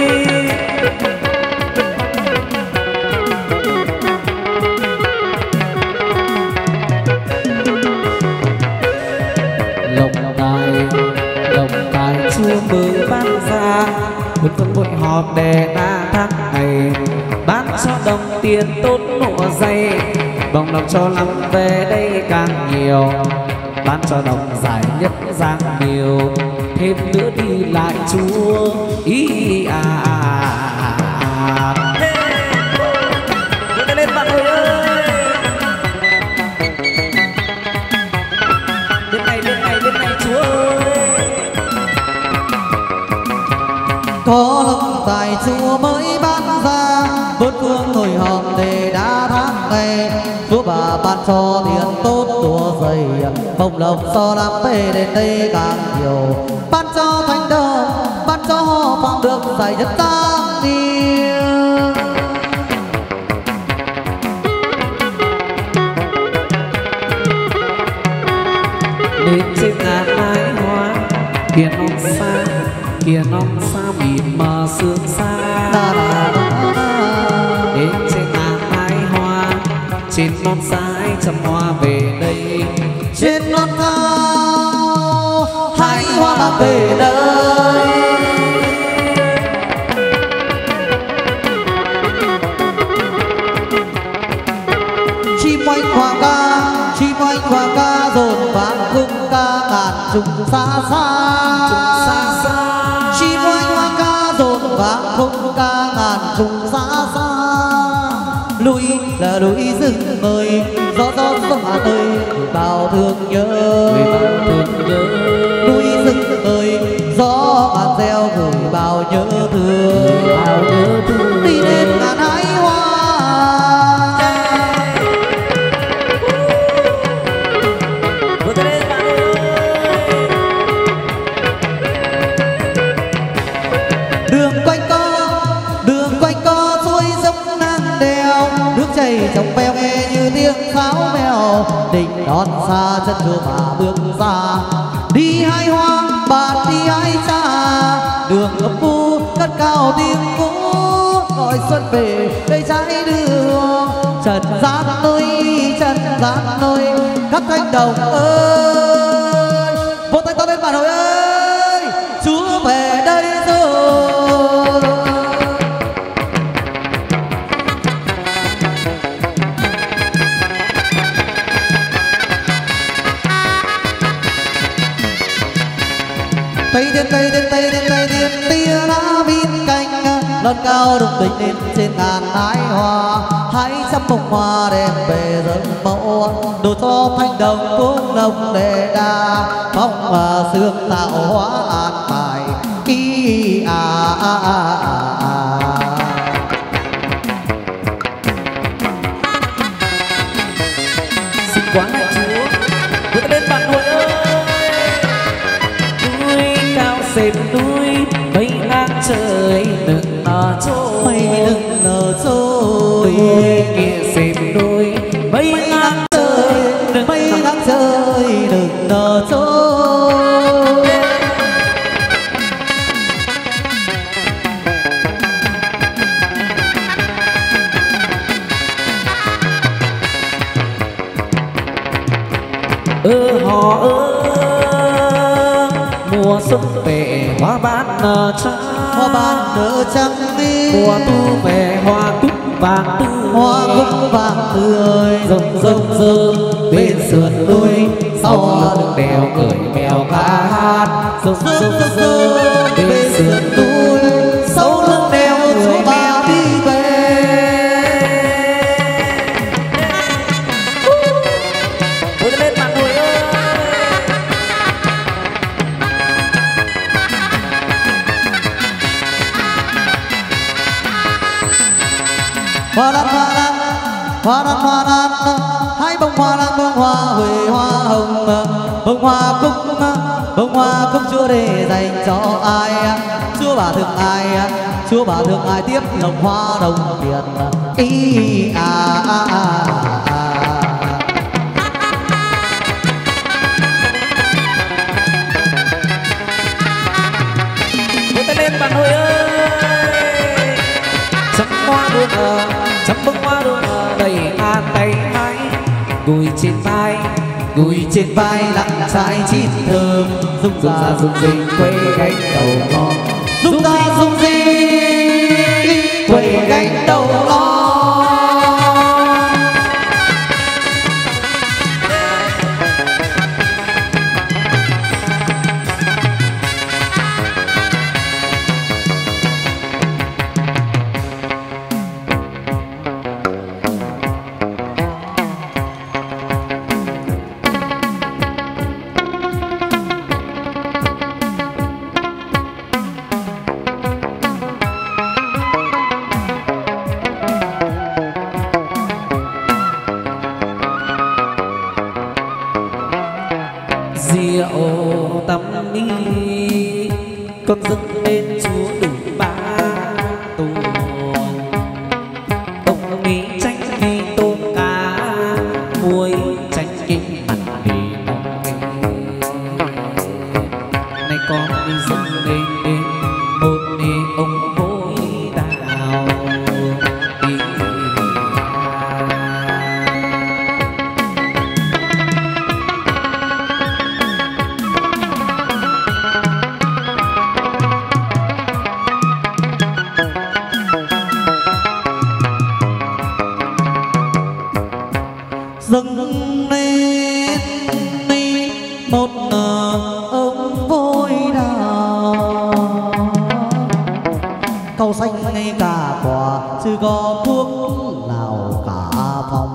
lộc tài Chúa mới ban ra một phần hội họp để ta tháng ngày, bán cho đồng tiền tốt nụ dây, bồng lộc cho lắm về đây càng nhiều, bán cho đồng giải nhất giang nhiều, thêm nữa đi lại Chúa lên bạn ơi bên này Chúa ơi. Có lộc tài Chúa mới ban ra, bớt phương hồi họp để đã tháng ngày, Chúa bà ban cho tiền tốt tua dày, bồng lộc so lắm về đến đây càng nhiều, ban cho thánh đồng, ban cho họ bằng được giải nhất giang nhiều. kia non xa mịn mờ sương xa đến trên ngàn hái hoa trên non sái trăm hoa về đây trên non cao hái hoa mang về đây. Chim oanh hoa ca, chim oanh hoa ca dồn vang khung ca ngàn trùng xa xa. Chim oanh hoa ca dồn vang khung ca ngàn trùng xa xa. Núi là núi rừng ơi, gió mà ơi, bao thương nhớ. Núi rừng ơi, gió mà reo gửi bao nhớ thương. Đi đến ngàn hái hoa. Đường quanh co suối dốc ngang đèo, nước chảy trong veo nghe như tiếng sáo mèo. Đỉnh non xa chân chùa mà bước ra, đi hái hoa bạn đi hái trà. Đường âm u cất cao tiếng cũ, gọi xuân về đây trái đường. Trần gian nơi khắp cánh đồng ơi, vỗ tay to lên bạn hội ơi, Chúa về đây rồi. Tây thiên tia lá viên canh lon cao đục đỉnh lên trên ngàn hái hoa. Hái trăm bông hoa đem về dâng mẫu, đồ cho thanh đồng cũng lồng đề đà. Bóng và sương tạo hóa an bài ý Xin quán lại Chúa vượt lên bạn hội ơi. Núi cao xếp núi mây ngang trời đừng nở trôi, mây đừng nở trôi. Núi kia xếp núi mây ngang trời đừng nở trôi. Họ mùa xuân về hoa ban nở trắng đi. Mùa thu về hoa cúc vàng tươi, rồng bên sườn núi sau lưng đèo cười mèo ca hát. Rồng bên sườn núi sau lưng đèo cười mèo đi về. Vươn lên bạn hội ơi. Hoa lan hai bông hoa lan, bông hoa huệ, hoa hồng, bông hoa cúc Chúa để dành cho ai. Chúa bảo thương ai tiếp lồng hoa đồng tiền ý Vỗ tay lên bạn hội ơi. Trăm bông hoa đua đầy ngàn tay hái. Gùi trên vai lặng trái chín thơm. Rung ra rung rinh quay gánh đầu ngon. rung ra rung rinh quẩy gánh đầu lo. Rượu tâm ni con dâng bên Chúa đủ ba tuồng. Ông ni tranh vì tôm cá, muối tranh kinh mặn vì nông. Này con đi dâng lên đến dâng lên một ống vôi đào, cầu xanh ngay cả quả chứ có thuốc nào cả phòng.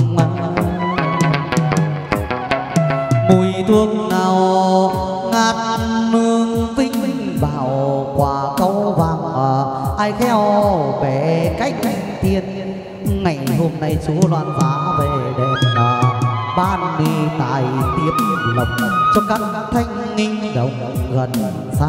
Mùi thuốc nào ngát hương vinh vào quả cau vàng, ai khéo về cách thiên. Ngày hôm nay chú loan giá về đền ban đi tài tiếp lộc cho các thanh nghinh đồng gần xa.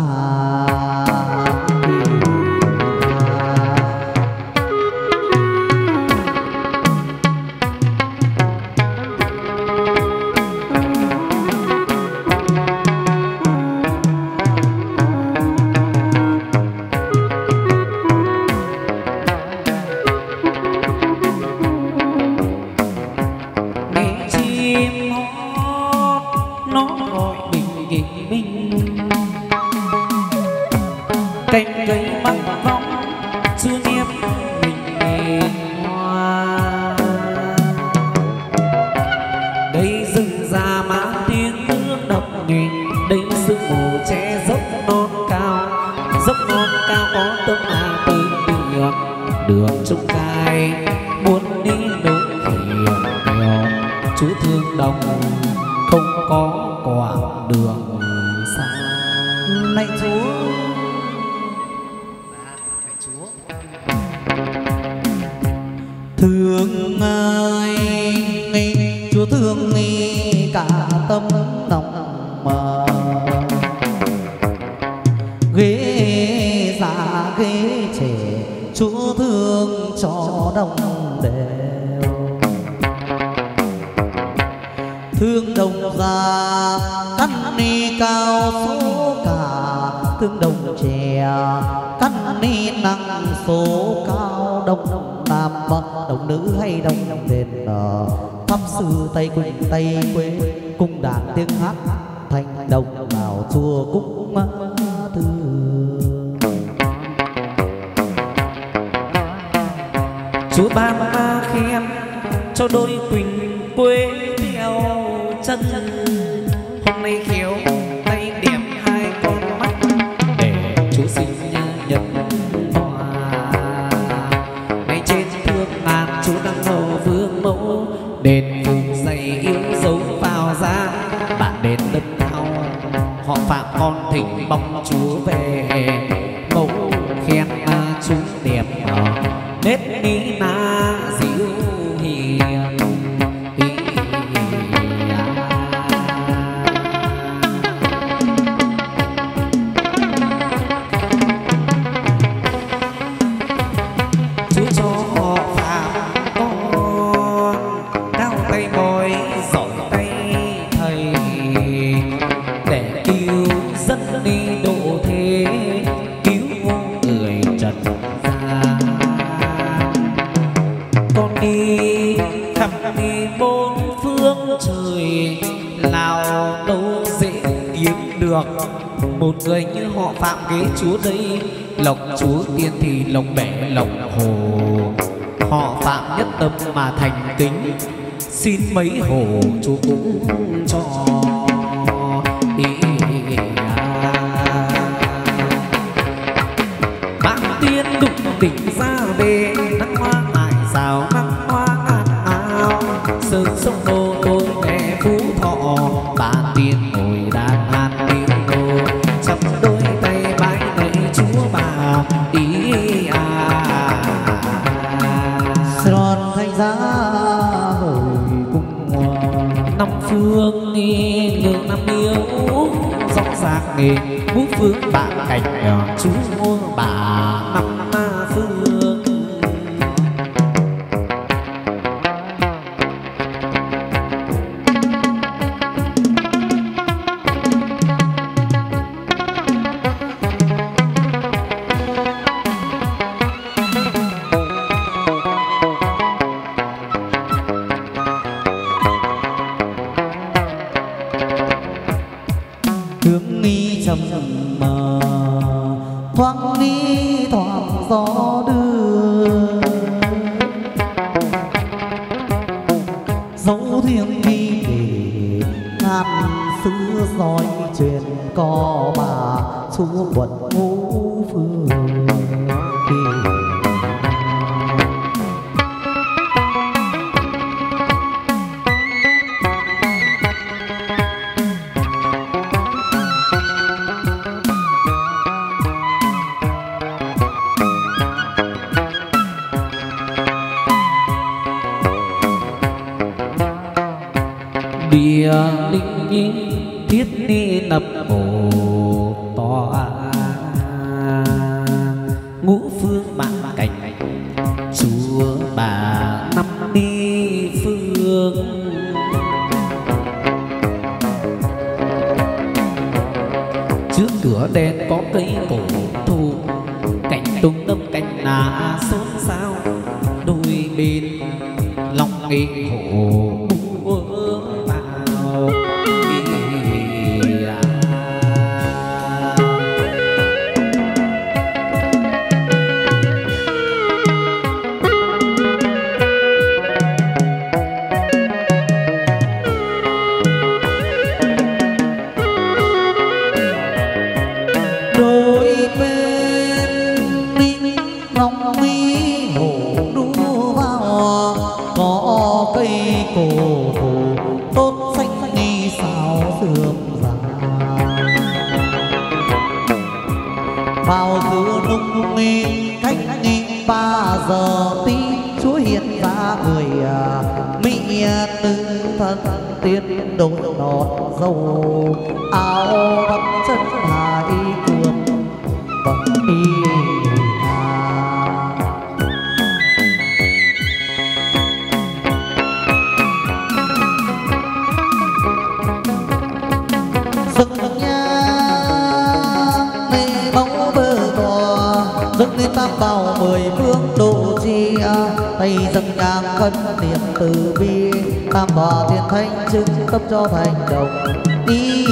Tây Quỳnh Tây quê cung đàn tiếng hát thành đồng nào chùa cũng từ. Chúa ban ma khen cho đôi Quỳnh quê theo chân, hôm nay khéo tay điểm hai con mắt để Chúa sinh nhật hoa. Ngay trên thương ngàn Chúa đang hầu vương mẫu đền dày yêu dấu vào ra. Bạn đến đất thao họ phạm con thỉnh mong Chúa về, mẫu khen chú đẹp nết ní na dịu hiền. Chú cho họ phạm con cao tay bồi giỏi tay thầy, để cứu dân đi độ thế, cứu người trần gian. Con đi khắp đi bốn phương trời, nào đâu dễ kiếm được một người như họ Phạm ghế Chúa đây. Lộc Chúa tiên thì lộc bể lộc hồ, họ Phạm nhất tâm mà thành kính, xin mấy hồ Chúa cũng cho. Bác tiên đụng đỉnh ra về, nắng hoa ngại rào nắng hoa ngàn áo. Sơn sông đô tôi mẹ Phú Thọ, bà tiên ngồi đàn hát tiếng đô, chắp đôi tay bái lạy Chúa bà ý Sài Thanh giá hồi cung năm phương ngưỡng năm yêu rõ ràng nghề ngũ phương bạn cảnh Chúa bà năm phương. Hướng nghi trầm mờ thoáng nghi thoảng gió đưa, dấu dấu thiêng ghi để ngàn xứ dõi truyền có bà chúa quận Ngũ Phương. Địa linh nhi thiết ni nập mồ tòa Ngũ phương mạng cảnh chúa bà năm ni phương. Trước cửa đèn có cây cổ thụ, cành tung đâm cành nà xôn xao, đôi bên lòng nghề khổ vào giữa nung mi cách đi 3 giờ tí Chúa hiện ra người mỹ nữ thân tiên đội nọt dâu áo đắp chân hải cườm bằng y dâng lên tam bảo 10 phương độ chi tay dâng nhang khấn niệm từ bi tam bảo thiên thánh chứng cấp cho thành đồng ý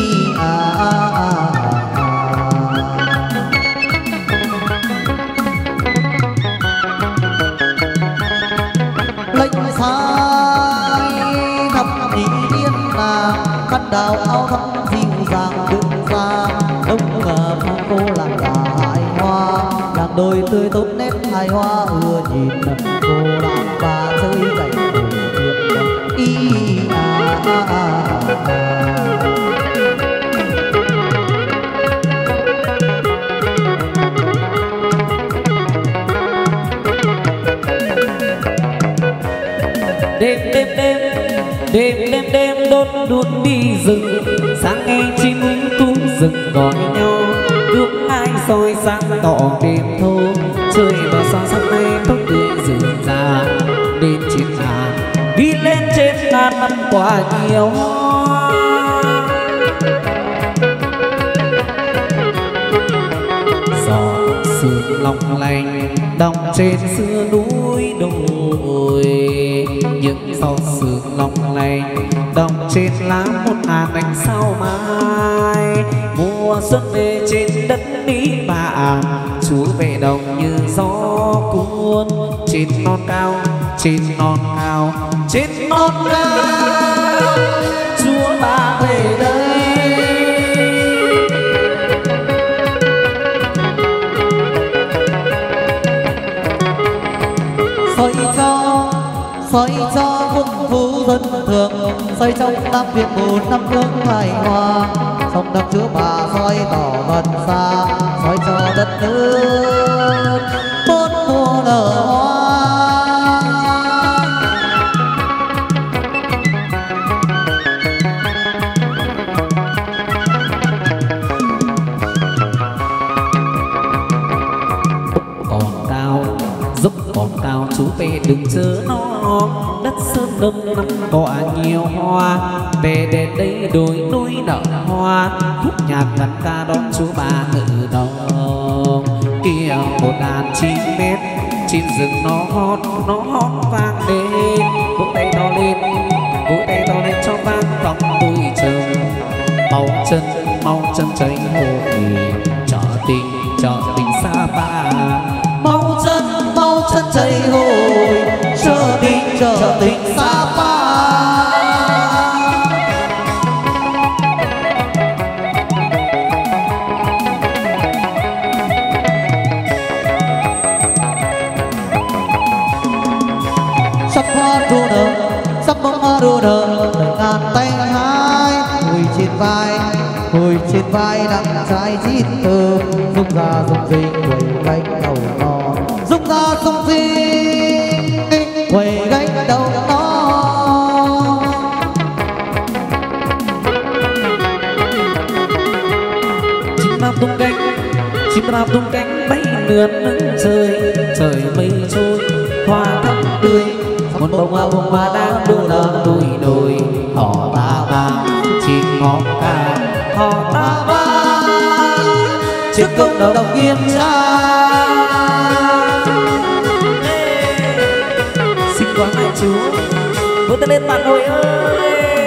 lệnh sai thập nhị tiên nàng khăn đào áo thắm dịu dàng đựng ra đông phong cô làng đại hoa đôi tươi tốt nét hài hoa ưa nhìn cô đàn bà chơi cảnh cổ thiệp y đêm đốt đuốc đi rừng sáng nghe chim cú rừng gọi nhau đuốc ai soi sáng tỏ đêm thô trời và sao sáng nay tóc tươi rừng già lên trên ngàn đi lên trên ngàn năm qua nhiều gió sương long lanh đong trên xưa núi đồi những gió sương long lanh đong trên lá một ngàn ánh sao mai mùa xuân về trên đất đi bà chúa về đồng như gió cuốn trên non cao trên non cao trên non cao chúa bà về đây xoay cho quốc vũ dân thường xoay trong năm việt 4 năm phương hài hòa sông đập chúa bà xoay tỏ gần xa xoay cho đất nước 4 mùa nở hoa còn cao dốc còn cao chú về đừng chớ nó đất sơn đông năm cỏ nhiều hoa về đến đây đồi núi nở hoa khúc nhạc đặt ca đón chú bà ngự đồng kia một đàn chim mét chim rừng nó hót vang lên vỗ tay to lên cho vang vọng tôi trông mau chân cháy hội chợ tình xa ba mau chân cháy hồi chợ tình xa ba bàn tay hai, hồi trên vai đặng trái chín thơm, rung ra rung rinh quẩy gánh đầu to, rung ra rung rinh quẩy gánh đầu to. Chim đạp tung cánh bay lượn nắng trời mây trôi hoa thắm tươi, một bông hoa đang đưa đón đùi đồi, họ ta vang chim ngõ ca, họ ta vang trước công đầu đồng nghiêm trang. Xin quán đại chúa vỗ tay lên bạn hồi ơi.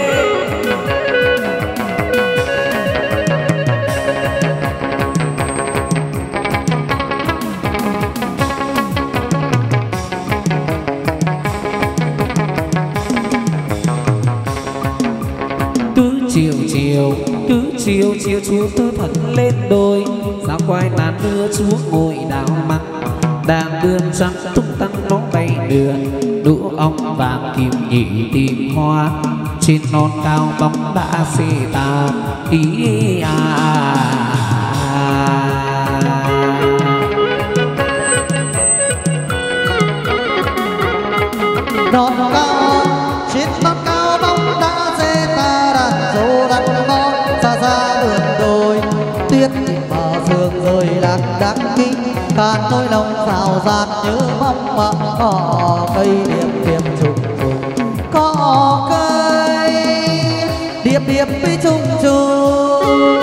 Chiều chúa tư phận lên đôi, sao quay tàn đưa chúa ngồi đào măng, đàn đường trắng tung tăng nó bay lượn, đũa ong vàng kim nhị tìm hoa, trên non cao bóng đã xê ta ý non cao trên non cao bóng đã xê ta, đàn dỗ đàn ngõ xa xa vườn đồi, tuyết mờ sương rơi lạc đắng kinh, càn nỗi lòng xào xạc nhớ mong mộng, cỏ cây điệp điệp trùng trùng, cỏ cây điệp điệp với trùng trùng.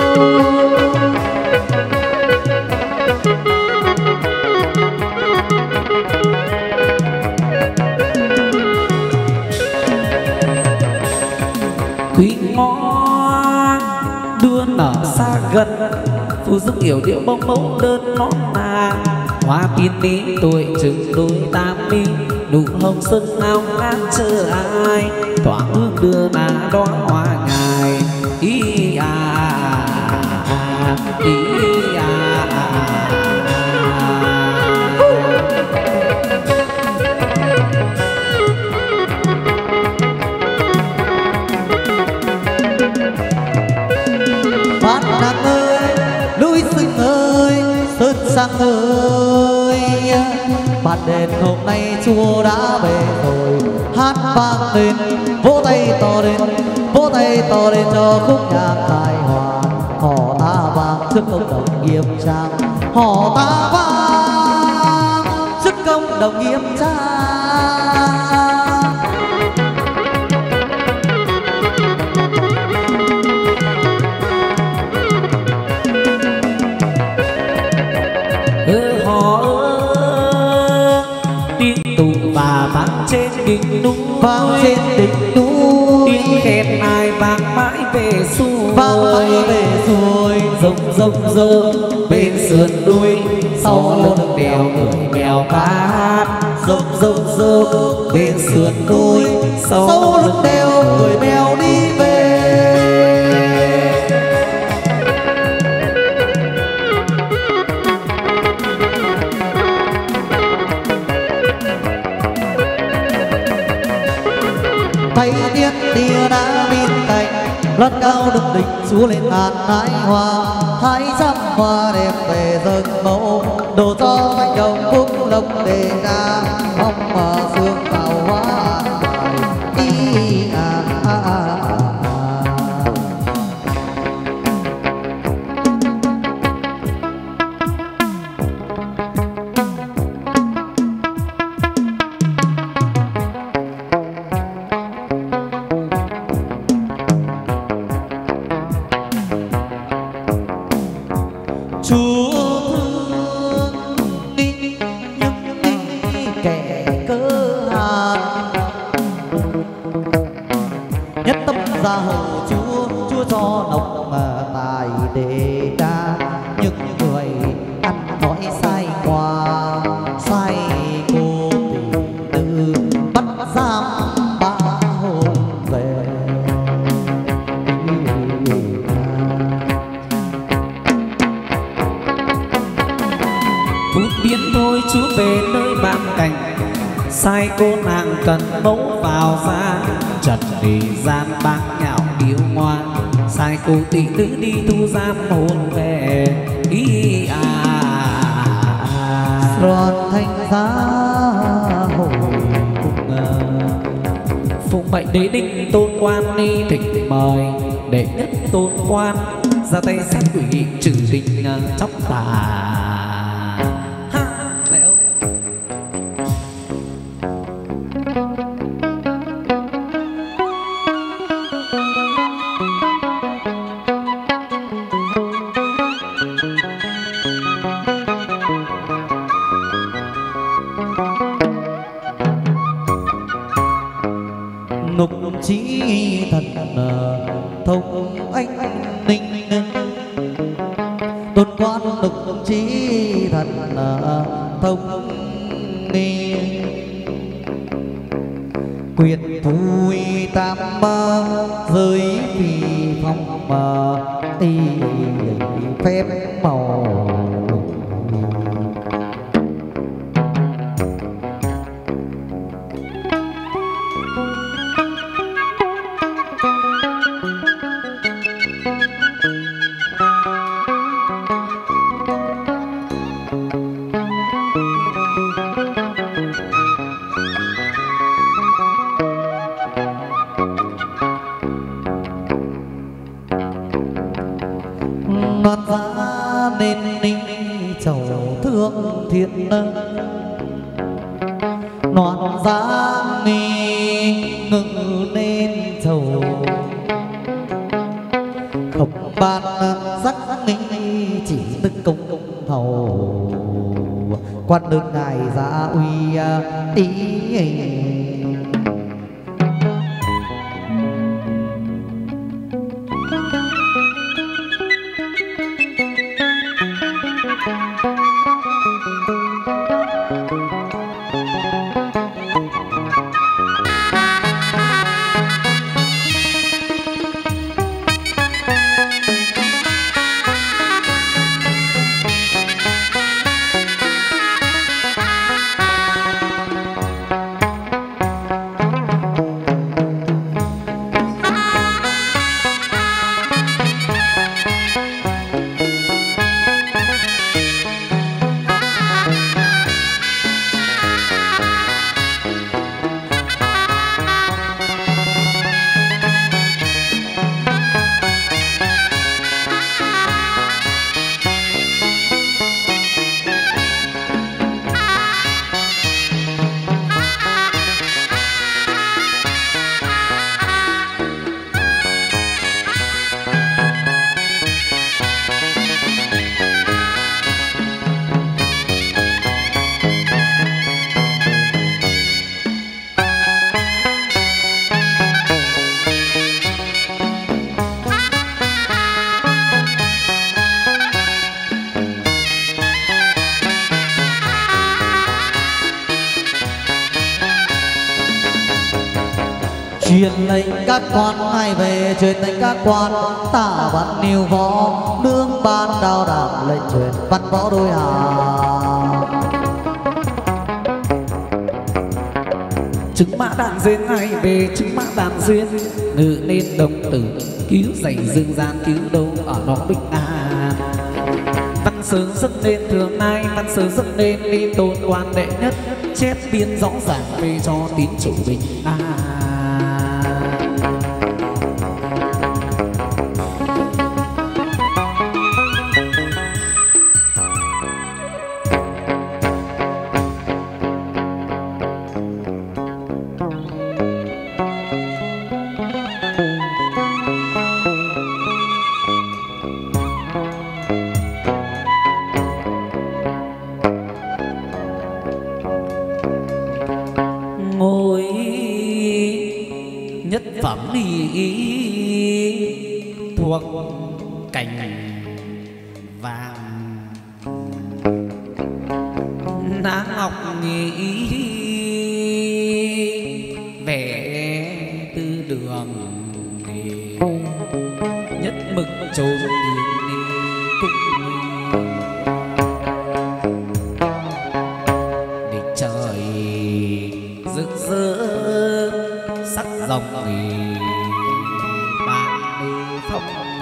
quý ngõ đưa nở xa gần, phù dung yểu điệu bông bông đơn ngõ nàng, hoa pin ní tuổi chừng đôi tam mi, nụ hồng xuân ngao ngát chờ ai, tỏa hương đưa na đóa hoa ngài ý Bát nàng ơi, núi rừng ơi, sơn sang ơi, bát đền hôm nay Chúa đã về rồi, hát vang lên, vỗ tay to lên, vỗ tay to lên cho khúc nhạc tài hòa, họ ta vang trước công đồng nghiêm trang, họ ta vang trước công đồng nghiêm trang. và vang trên đỉnh núi, vang trên đỉnh núi, tiếng khen ai vang mãi về xuôi, vang mãi về xuôi, rông rông rông bên sườn núi, sau lưng đèo người mèo ca hát, rông rông rông bên sườn núi, sau lưng đèo người mèo đi về. thấy tiên tia đã bên cạnh, lót cao đừng đỉnh Chúa lên ngàn hái hoa, 200 hoa đẹp về dâng mẫu, đồ cho anh đồng phúc lộc đề ra, mong mở sương vào hoa đi Chúa thương đi nhưng đi kẻ cơ hàn, nhất tâm gia hộ Chúa cho nồng tài để đa, những người ăn nói sai qua sai cô tình tư, bắt giam ba hôm về. Phút biến thôi Chúa về nơi bạn cảnh, sai cô nàng cần mẫu vào ra, trần thì gian bác nhạo điêu ngoa, sai cô tỷ nữ đi thu giam hồn về ý Đoàn thanh giá hồi cùng phụng mệnh đế đinh tôn quan đi thỉnh mời đệ nhất tôn quan ra tay sát quỷ trừ đình chóc tà. Lẽ ông nục chí thần thông anh ninh, tôn quan nục chí thần thông nghi, quyền thui tam giới phi phong y phép màu. Loan giá nên ninh chầu thương thiện, loan giá ni ngự nên chầu không ban sắc ninh chỉ tức công hầu, quan đơn ngài giá uy ý. Truyền lệnh các quan hai về, truyền lệnh các quan tả văn niu võ, nương ban đao đảm lệnh truyền văn võ đôi hà. chứng mã đàn duyên hai về, chứng mã đàn duyên ngự nên đồng tử, cứu dày dương gian cứu đâu ở nó bình an. Văn sớ dâng lên thường nay, văn sớ dâng lên đi tôn quan đệ nhất, chép biên rõ ràng về cho tín chủ bình an. Ngôi nhất phẩm đi thuộc cành vàng, nắng ngọc nghĩ vẻ tư đường thì nhất mực trốn cung để trời rực rỡ sắc rồng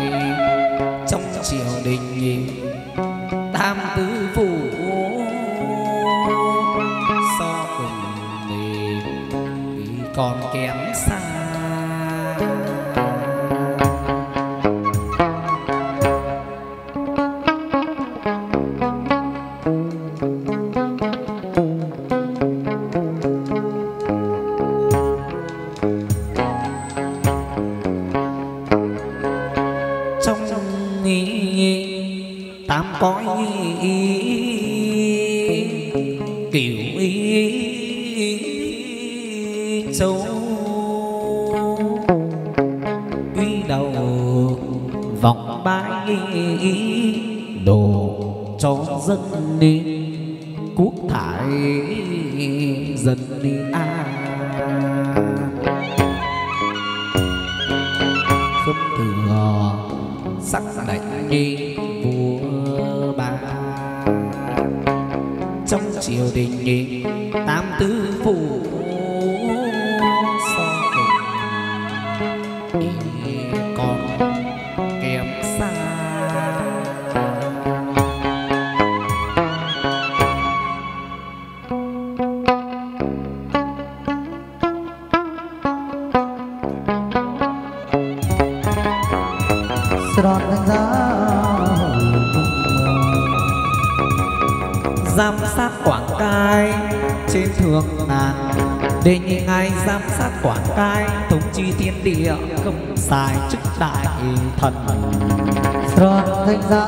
trong triều đình tam tứ phủ so cùng thì còn kém xa. Tam cõi kiểu châu quý đầu vọng bái đồ cho dân đi quốc thải dân đi khâm thừa sắc đảnh đi vua bà trong triều đình tam tứ phủ so cùng còn kém xa. Sron đánh giá giám sát Quảng Cai trên thượng ngàn đề nhị ngài giám sát Quảng Cai thống chi thiên địa không sai chức đại thần. Sron đánh giá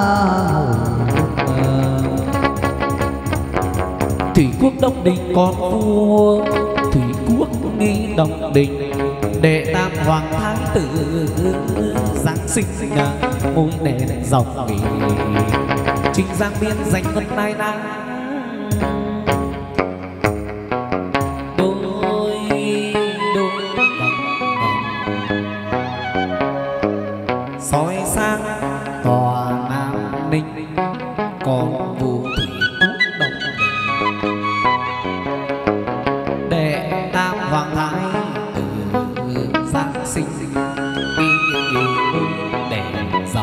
Thủy quốc Đông Đình con vua Thủy quốc nghi Đông Đình đệ tam hoàng thái tử giáng sinh ngôi đền dòng nghỉ chính giang biên danh ngân nai nang đôi soi sang tòa Nam Ninh còn vụ Thủy quốc Đông Đình đệ tam hoàng thái tử giáng sinh để dòng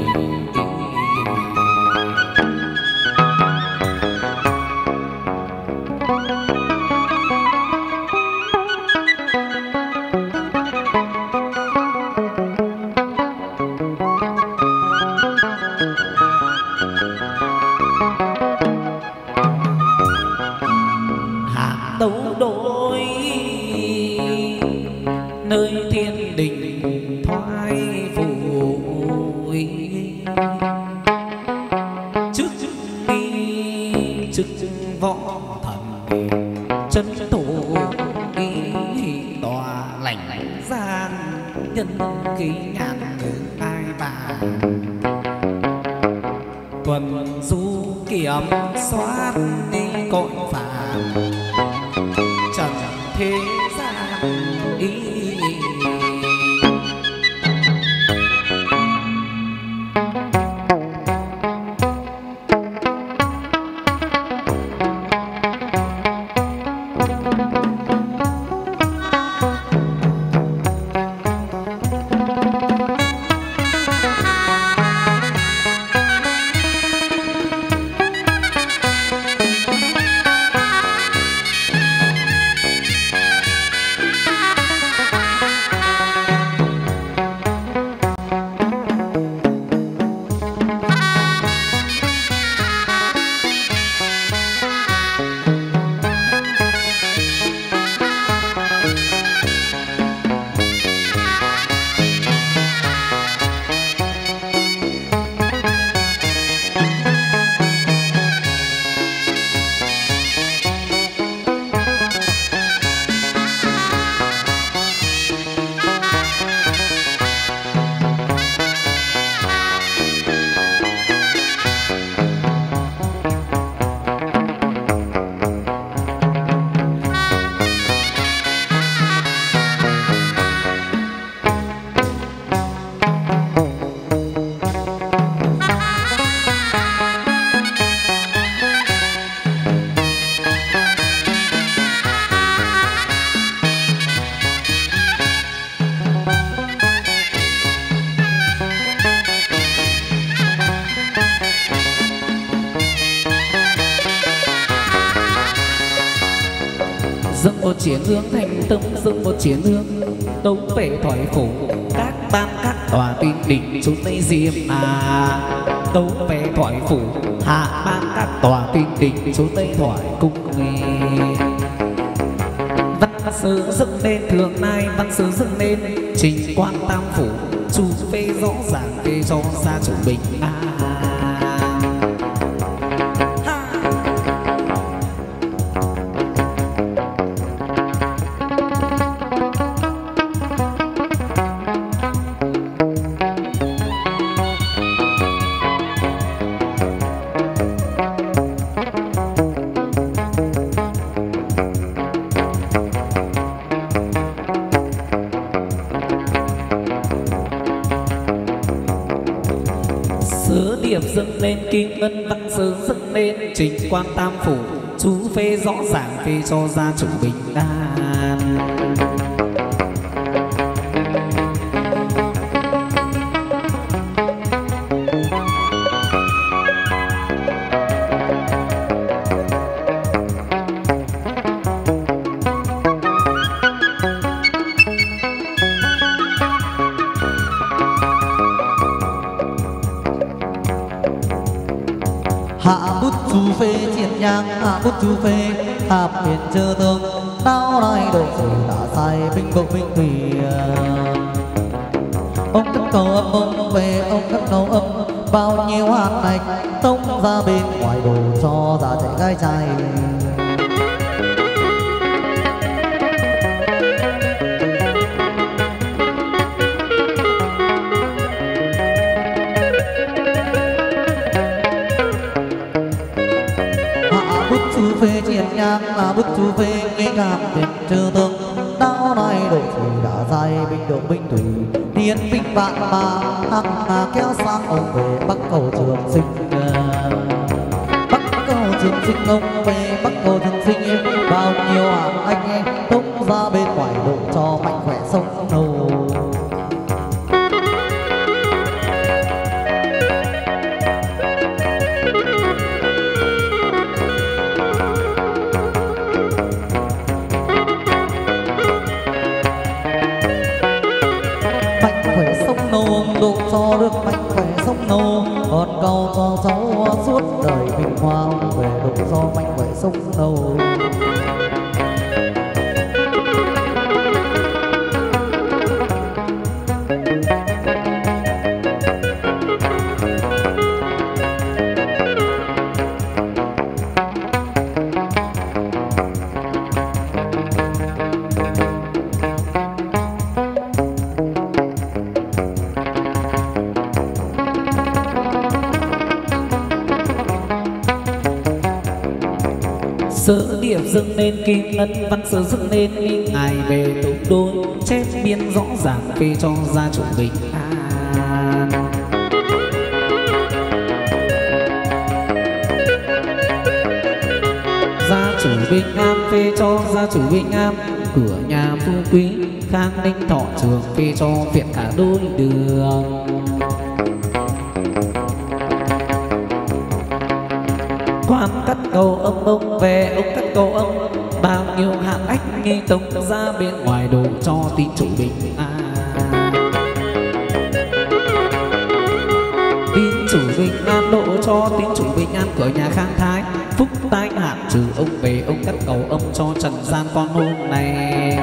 hạ đấu đôi nơi thiên đình thoái phủ chức võ thần chân thủ tòa lãnh gian nhân khí ngàn người ai bà tuần du kiểm soát đi cõi phàm trần thế gian ý. một chiến hương thành tâm dựng một chiến hương tấu về thoại phủ các ban các tòa tin đỉnh xuống đây diêm tấu về thoại phủ hạ ban các tòa tin đỉnh xuống đây thoại cung nghề văn sứ dựng nên thường nay văn sứ dựng nên trình quan tam phủ chủ phê rõ ràng phê cho gia chủ bình dựng lên kim ngân văn sứ dựng lên trình quan tam phủ chú phê rõ ràng phê cho gia chủ bình an. hạ bút chú phê chiến nhang hạ bút chú phê hạp biển chờ thương đau lại độ sự đã sai binh bộ binh thủy ông cất cầu âm ông về ông cất cầu âm bao nhiêu hạt này tông ra bên ngoài đồ cho ra chạy gai trai phê chiến nhang mà bức chú phê nghe cảm tình trừ tương đau này độ thủy đã dài binh độ binh thủy tiến binh vạn mà hằng kéo sang ông về bắc cầu trường sinh bắc cầu trường sinh ông về bắc cầu trường sinh bao nhiêu anh tung ra bên ngoài độ cho mạnh khỏe sông đầu độ cho được mạnh khỏe sống lâu còn cầu cho cháu suốt đời bình hoa về độ cho mạnh khỏe sống lâu sớ điệp dựng nên kim ngân văn sớ dựng nên ngài về tụng đôi chép biên rõ ràng phê cho gia chủ bình an. Gia chủ bình an phê cho gia chủ bình an cửa nhà phú quý khang ninh thọ trường phê cho viện cả đôi đường quan cắt cầu âm ông về ông cắt cầu âm bao nhiêu hạt ách nghi tống ra bên ngoài đồ cho tín chủ bình an. Tín chủ bình an độ cho tín chủ bình an cửa nhà khang thái phúc tai hạn trừ ông về ông cắt cầu âm cho trần gian con hôm nay.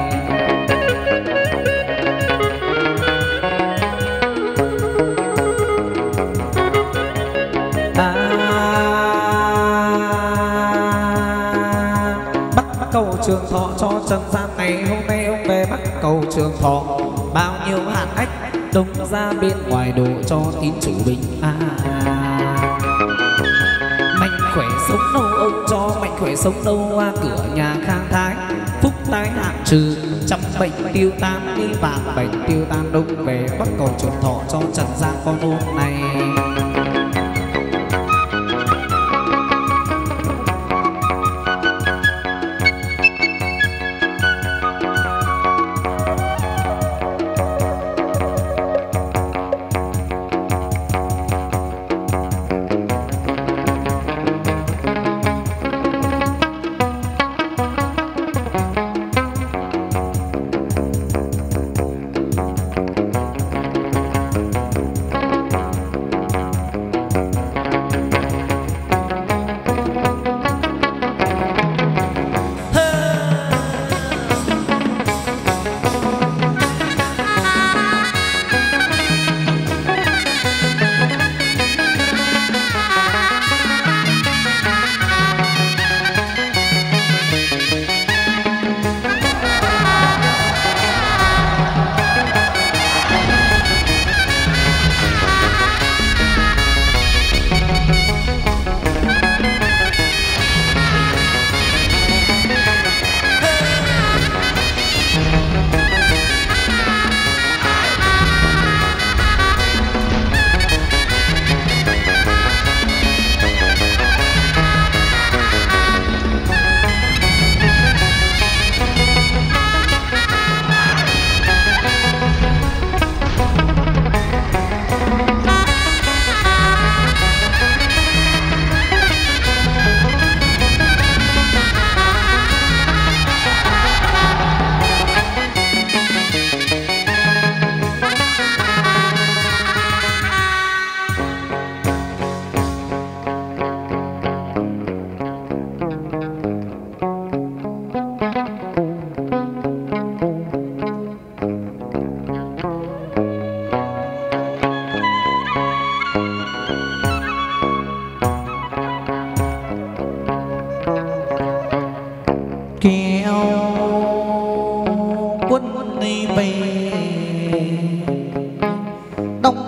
Cầu trường thọ cho trần gian này hôm nay ông về bắc cầu trường thọ bao nhiêu hạt ách đông ra bên ngoài đồ cho tín chủ bình an. Mạnh khỏe sống lâu ông cho mạnh khỏe sống lâu qua cửa nhà khang thái phúc tai hạn trừ trăm bệnh tiêu tan đi vạn bệnh tiêu tan đông về bắc cầu trường thọ cho trần gian con hôm nay.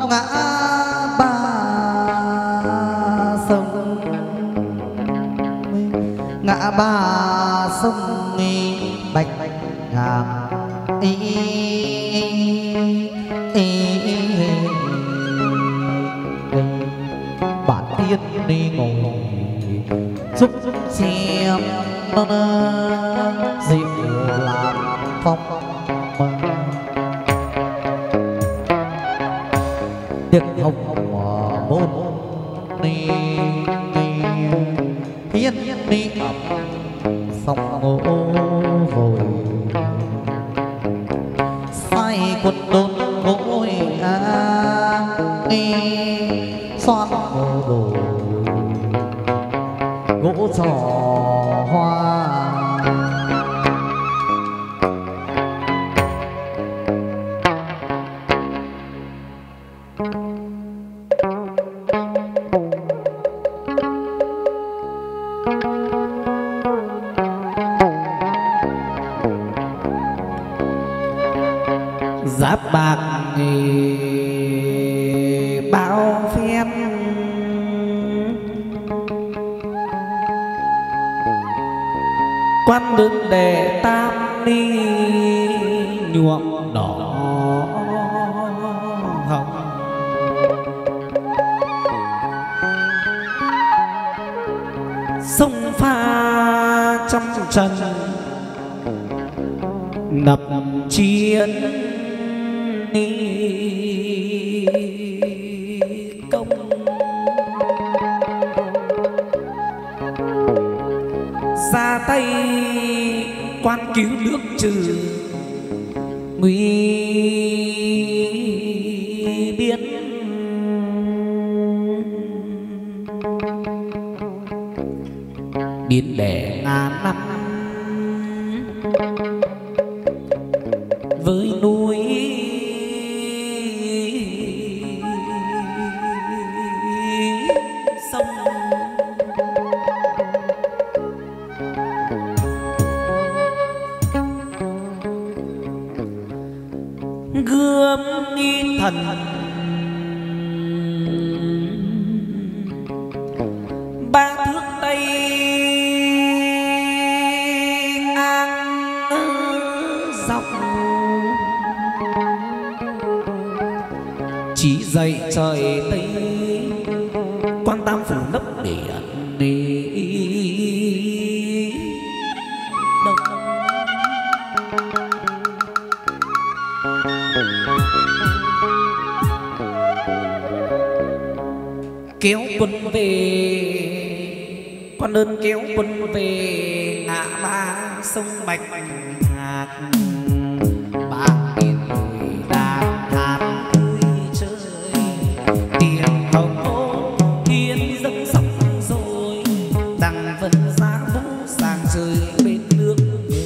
ngã ba sông, ngã ba sông bạch ngàn bản tiên đi ngồi giúp xem dịu làm phong tiếng hồng môn ni hiên ni ẩm sông ngô rồi sai quân đôn ngôi xoan ngô đồ gỗ trò hoa giáp bạc bao phen quan đơn đệ tam ni nhuộm đỏ hồng sông pha trăm trần nập chiến ni công ra tay quan cứu nước trừ nguy biến biến đẻ ngàn năm với núi sông gươm nghi thần ba thước tây ngang dọc chỉ dậy trời tây quan tam phủ nấp để đông kéo quân về quan đơn kéo quân về ngã ba sông bạch hạc ba biển núi đàn hát vui chơi tiếng hồng ôn hiên dâng sóng rồi đằng vân giá vũ sang trời bên nước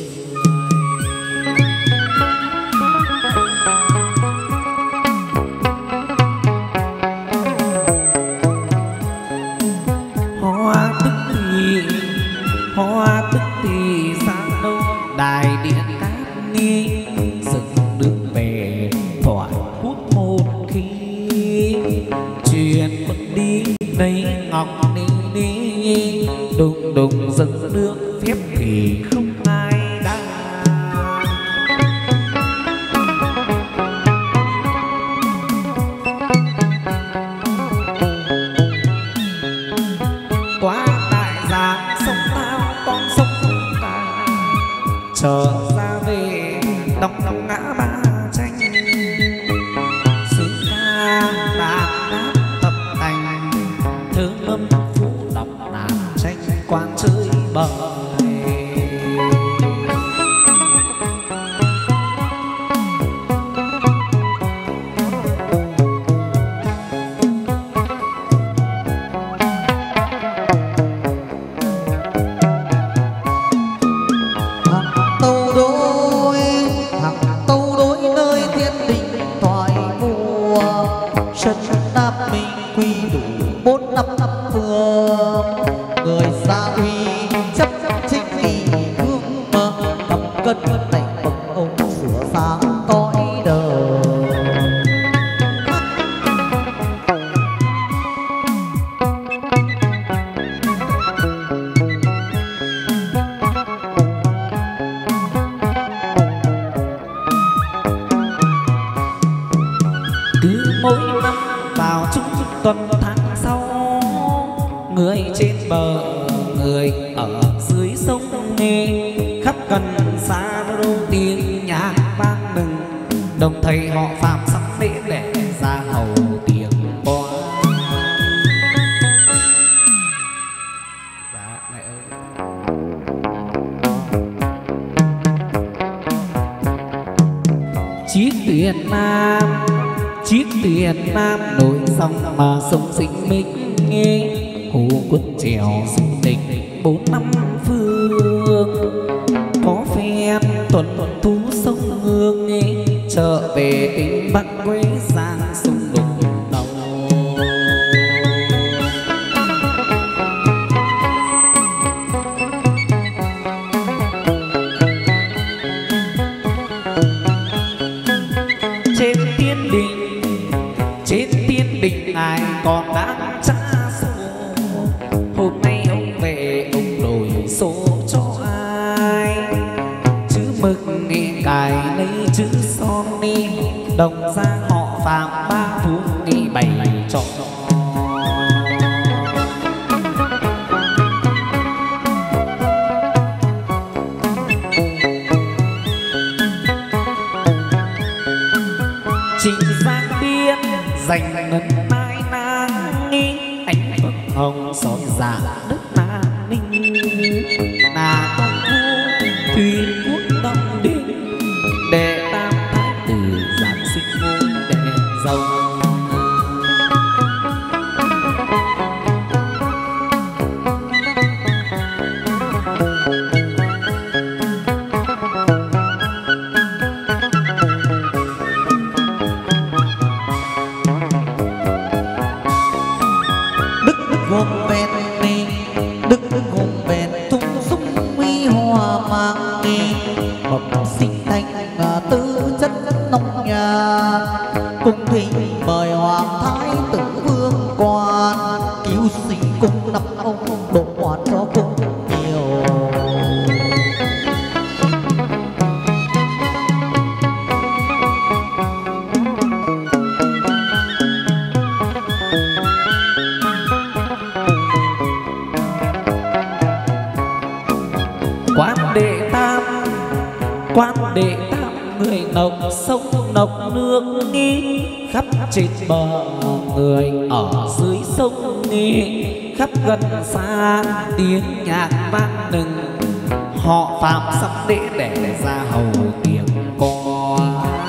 hoa tức thì sang đâu đài điện cát nghi dựng nước về thoại hút một khi chuyện mất đi đây ngọc đi đi đùng đùng dâng nước phép thì không ai đang quá đại giang sông tao con sông ta trở ra về đọc đọc ngã ba tranh xứ ca đàn đáp tập thành thơ âm phụ đọc đàn tranh quan chơi bời mỗi năm vào trung tuần tháng sau, người trên bờ người ở dưới sông nghe khắp gần xa đô tiếng nhạc vang mừng, đồng thầy họ Phạm sắm lễ để ra hầu tiếng qua. Dạ mẹ ơi. Chiếc thuyền nam nổi sông mà sông Sinh Minh nghe hồ quân chèo sinh tình 4 năm phương, có phen tuần thú sông Hương nghe trở về tỉnh Bắc Quế Giang sông đục đầu. Trên tiên đình ngài còn đang trả số, hôm nay ông về ông đổi số cho ai, chữ mực nghe cài lấy chữ son đi, đồng ra họ Phạm ba phú đi bày cho. Chị Giang Biên dành ngân mai nang nghi, ánh phật hồng soi dạ đất Nam Ninh, là con vua thuyền quốc tâm đinh, để tam thái tử giáng sinh ngôi đèn dầu. gồm bèn đi đức gồm bèn tung súng huy hoa mang đi bẩm sinh thanh tư chất nông nhà cung thỉnh mời hoàng thái tử vương quan cứu sinh cung năm ông độ hoàn cho cung nhiều. Quan đệ tam người nộc sông nộc nước nghi, khắp trên bờ người ở dưới sông nghi, khắp gần xa tiếng nhạc vang nừng, họ Phạm sắp lễ để ra hầu tiếng co.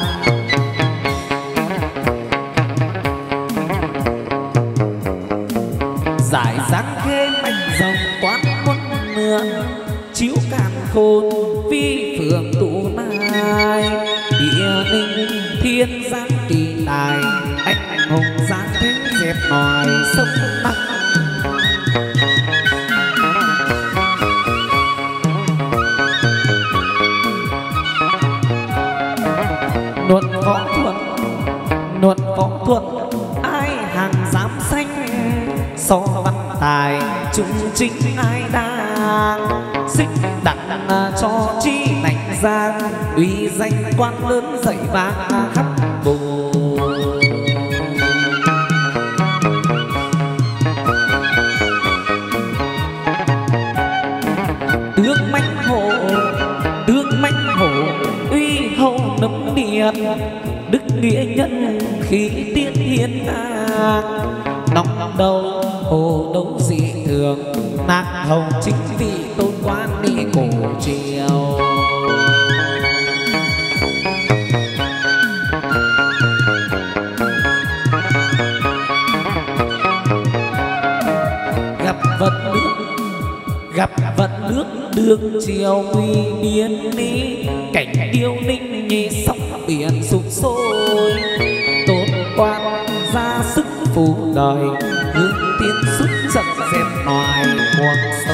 Giải dáng khê mạch dòng quán quân mưa, chiếu càn khôn vi phượng tụ nai, địa ninh thiên giang kỳ tài, anh hùng giang thế dẹp nòi sông Bắc. Nuột võ thuận ai hàng dám xanh, so văn tài trung chính ai đang xích đặt cho chi nành giang, uy danh quan lớn dậy vang khắp vùng. Tướng mãnh hổ uy hậu nấm điện, đức nghĩa nhân khí tiết hiên ngang, nòng đầu hồ đấu dị thường, nàng hồng chính vị tôn quan đi cổ triều. Gặp vận nước đường chiều nguy biến đi, cảnh điêu ninh như sóng biển sụp sôi, tôn quan ra sức phù đời, hướng tiên xuất trận dẹp ngoài cuồng sông.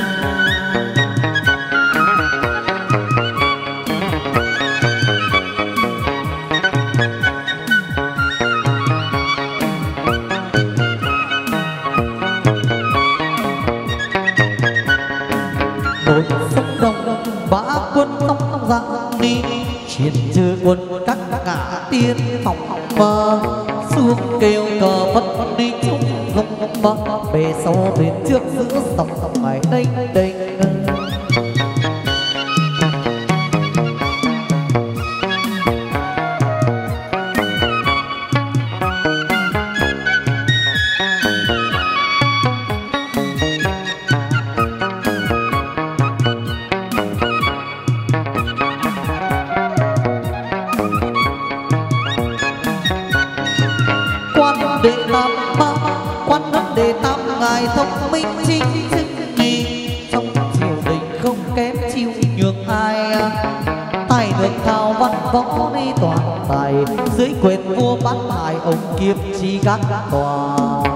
Đội sông Đông bá quân tông giang đi, chiến trừ quân các ngã tiên phòng mơ, xuống kêu cờ phất đi chung không băng bề sau thuyền trước giữa dòng ngày đây đây. Để tam ngài thông minh chính thức đi trong triều đình không kém chịu nhường ai. Tài được thao văn võ đi toàn tài dưới quyền vua bát hải ông kiêm chi các tòa.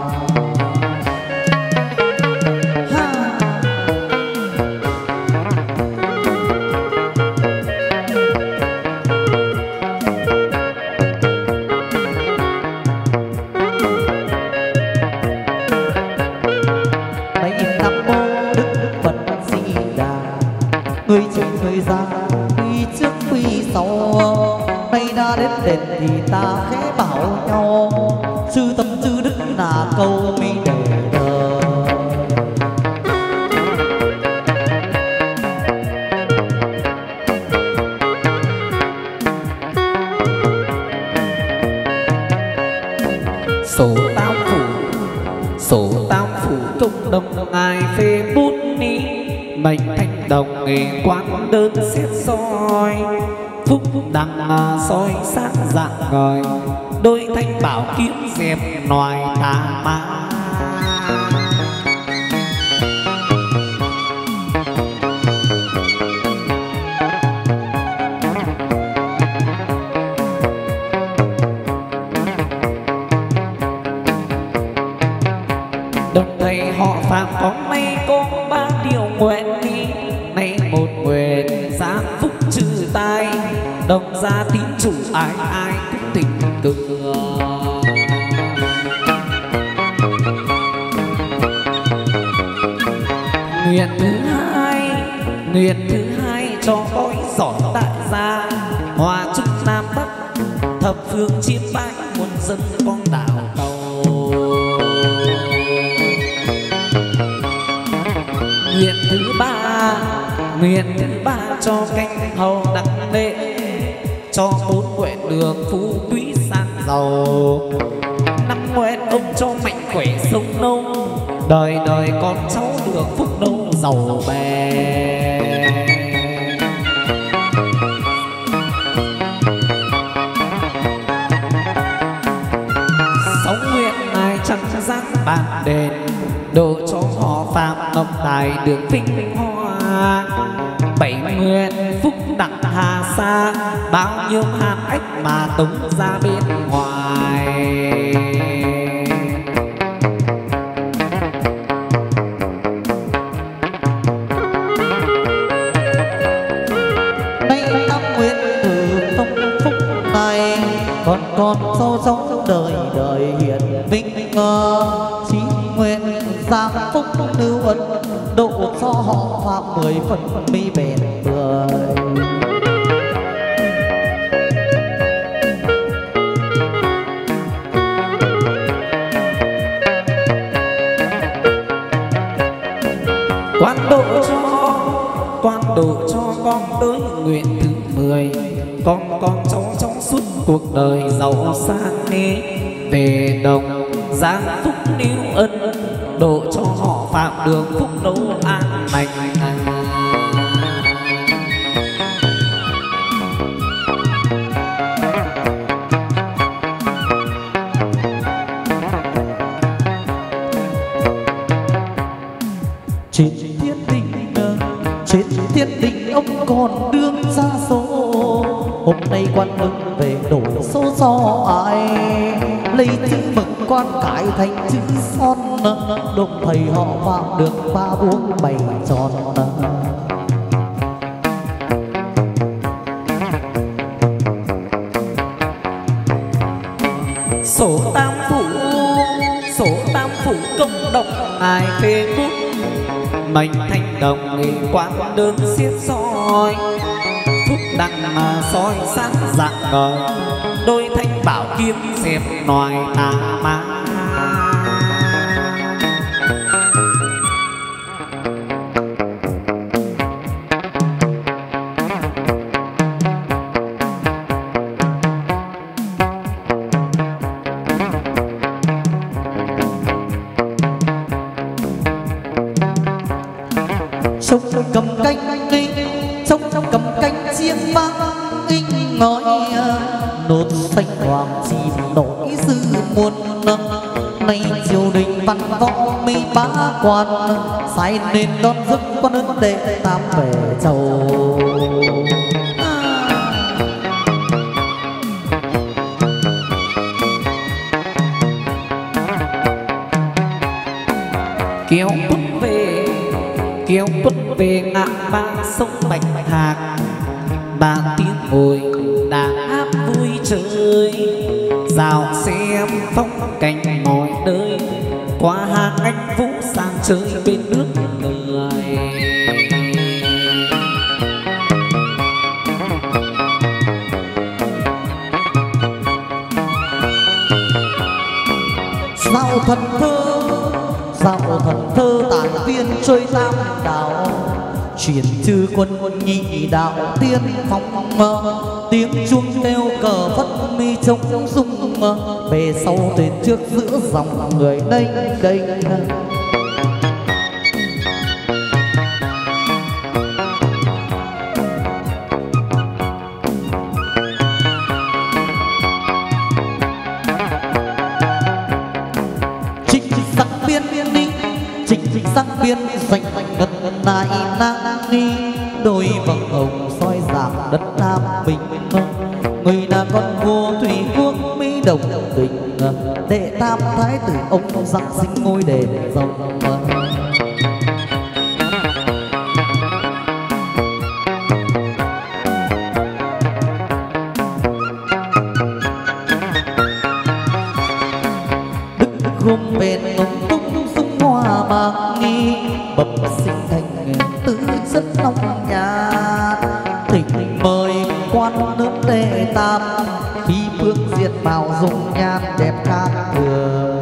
Người trên người ra quy trước quy sau, nay đã đến đền thì ta khẽ bảo nhau chư tâm chư đức là câu mi để đời. Sổ tam phủ công đồng ngài phê bút ní mệnh thanh đồng nghề quán đơn xét soi phúc đằng soi sáng dạng ngời đôi thanh bảo kiếm dẹp loài tà ma. Đồng thầy họ Phạm có may có ba điều nguyện đi, nay một nguyện giáng phúc trừ tai, đồng gia tín chủ ai ai cũng tình cưng. Nguyện thứ hai cho cõi giỏi tại gia, hòa trung nam bắc thập phương chiêm bái muôn dân con đảo cầu. Nguyện thứ ba cho canh hầu đặng lễ, cho bốn nguyện được phú quý sang giàu, năm nguyện ông cho mạnh khỏe sống lâu, đời đời con cháu được phúc lâu giàu bè. Sáu nguyện này chẳng dám bàn đền, độ cho họ Phạm ngọc tài được vinh hoa. Bảy nguyện phúc đặng hà sa, bao nhiêu hàn ách mà tống ra bên ngoài. Nay tam nguyện từ phong phúc này, còn con sau sống đời đời hiển vinh. Chín nguyện giang phúc lưu ân, độ cho họ Phạm 10 phần mi bền bưởi. Quan độ cho con tới nguyện thứ 10, con cháu suốt cuộc đời giàu sang đi, về đồng giáng phúc lưu ân, độ cho họ Phạm đường phúc lâu an lành. Trên thiên đình ông còn đương ra số, hôm nay quan ưng về đổ số do ai, lấy chữ mừng quan cải thành chữ son, đồng thầy họ Phạm được 3 vuông 7 tròn. Số tam phủ công đồng ngài phê bút, mệnh thanh đồng nghị quán đơn xiết soi, phúc đặng mà soi sáng dạng ngời, đôi thanh bảo kiếm xếp nòi tà ma. sông cầm canh đi sông cầm canh chiêm vang kinh nói nốt xanh hoàng chìm nổi dư muôn nay triều đình văn võ mi bá quan sai nên đón giúp con ơn đệ tam về chầu. Kéo quất về ngã ba sông Bạch Hạc, ba tiếng ngồi đàn áp vui chơi, dạo xem phong cảnh mọi nơi, qua hàng anh vũ sang chơi bên nước người. Dạo thần thơ tản viên chơi tam đạo, truyền chư quân nhị đạo tiên phong, tiếng chuông kêu cờ phất mi trông rung, về sau thuyền trước giữa dòng người đây đây. Sắc biên xanh ngân nại nang đi, đôi vầng hồng soi giảm đất Nam Bình. Người là con vua thủy quốc Mỹ Đồng Đình, đệ tam thái tử ông giáng sinh ngôi đền rồng. Đức gom bên ông tung dung hoa mạc nghi, bẩm sinh thành tư rất nông nhạt, thỉnh mời quan nước đệ tam, khi phương diện mạo dung nhan đẹp khác thường.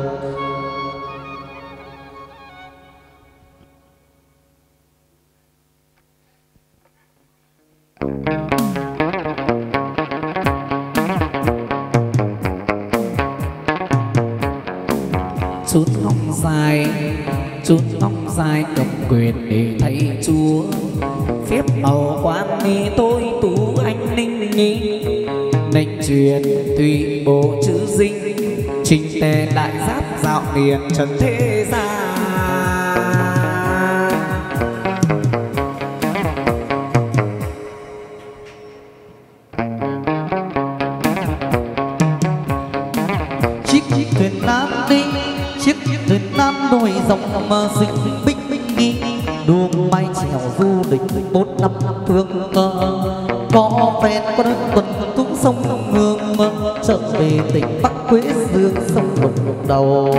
Chút ngóng dài cầm quyền để thấy chúa, phép màu quan ni tôi tú anh ninh nhi, nệnh truyền tùy bộ chữ dinh, trình tề đại giáp dạo miền trần thế gian. Chiếc thuyền Nam đi, chiếc thuyền Nam đôi dòng mà sinh binh nghi, đuông bay chèo du lịch 4 năm phương, có phen có đất tuần tung sông Hương, trở về tỉnh Bắc Quế Dương sông một đầu.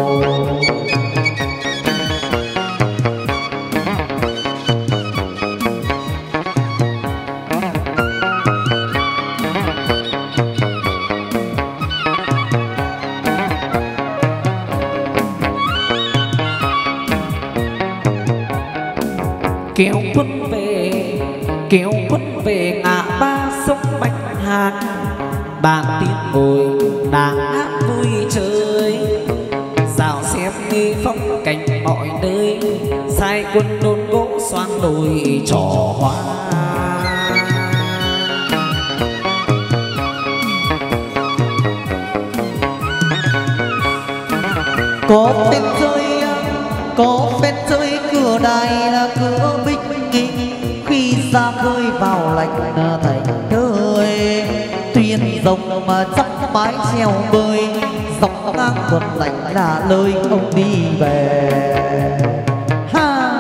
Kéo quân về ngã ba sông Bạch Hạc, bàn tiếng ngồi đàn áp vui chơi, dạo xem nghi phong cảnh mọi nơi, sai quân đôn gỗ xoan đồi trò hoa. Có phen chơi cửa đài là cửa binh nghi, khi ra khơi vào lạnh thành thơi, thuyền rồng mà chắc mái treo bơi, dọc ngang quần lạnh là lời ông đi về. Ha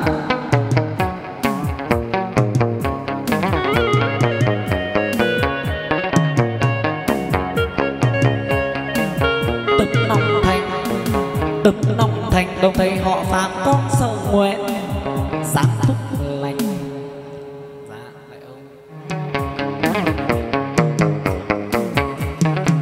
Tấm nông thành đồng thầy họ Phạm con sâu nguyện, giáng thúc lành. Dạ lại ông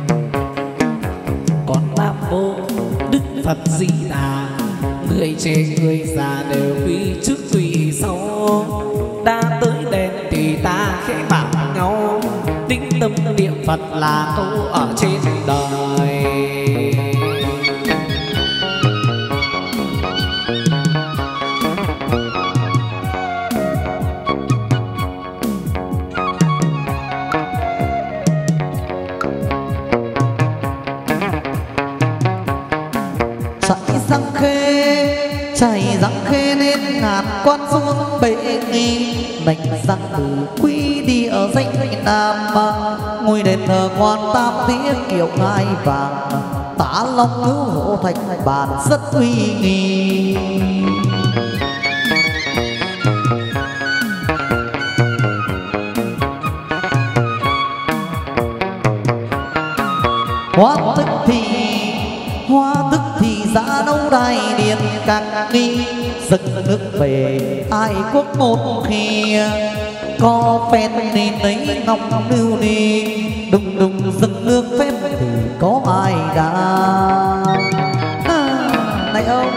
Phật Di Đà. Người trẻ người già đều quy trước tùy sau, đã tới đèn thì ta khẽ bảo nhau, tĩnh tâm niệm Phật là tu ở trên đời. Chảy răng khê nên ngàn quan xuống bể nghi, đánh răng từ quý đi ở danh Nam. Ngôi đền thờ quan tam tía kiểu ngai vàng, tả long ngữ hộ thành bản rất uy nghi. Hoa tức thì giá nấu đài điện càng nghi, dâng nước về ai quốc một khi, có phen nên lấy ngọc lưu đi, đùng đùng dâng nước phép thì có ai đã này ông.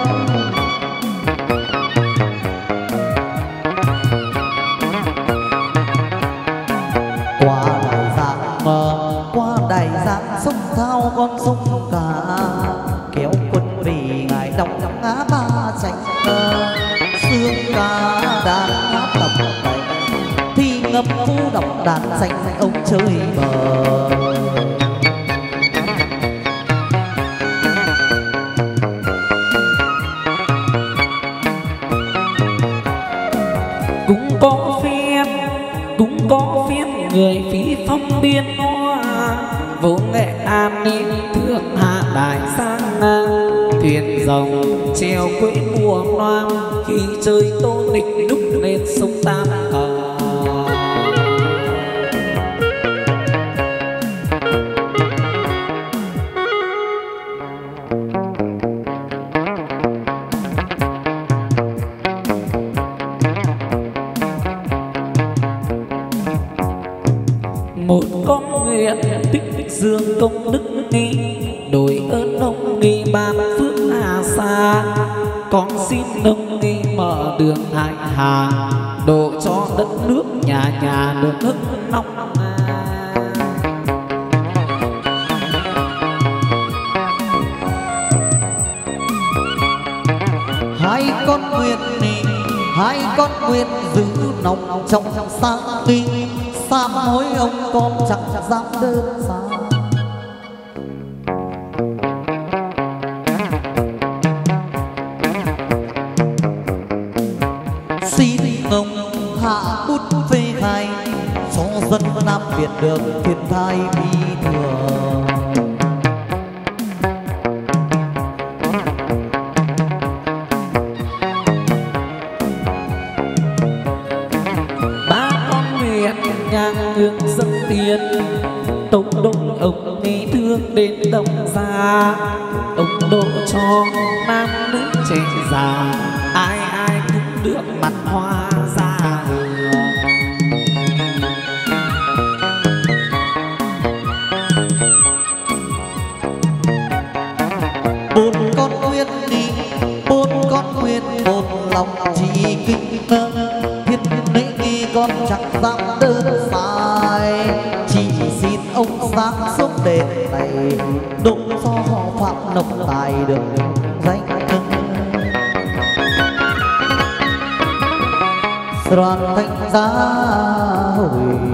Qua đại giang sông Thao con sông cả, kéo quân vì ngài đóng ngã ba chành, xương ca đàn hát tập này thì ngâm vũ đọc đàn xanh ông chơi bờ. cũng có phép người phí phong biên hoa, vô Nghệ An đi thượng hạ đại sang, thuyền rồng treo quế mùa loang, khi chơi tô địch đúc lên sông Tam Hà. Một con nguyện tích dương công đức nghi, đổi ơn ông nghi ban phước hà xa, con xin ông nghi mở đường hải hà, độ cho đất nước nhà nhà được hưng nông. Hai con nguyện giữ nồng trong sáng nghi, sám hối ông con chẳng dám đơn xa. Xin ông hạ bút phê khai, cho dân Nam Việt được thiên thai bi thường. nhang hương dâng tiền, tống độ ông nghi thương đến đông xa, ông độ cho nam nữ trẻ già, ai ai cũng được mặt hoa ra hương. Bốn con nguyên đi, bốn con nguyên một lòng chỉ kinh thiết lễ nghi con chẳng dám đơn sai, chỉ xin ông sáng suốt đền này đúng cho họ phạm lộc tài được danh hưng. Đoàn thanh giá hồi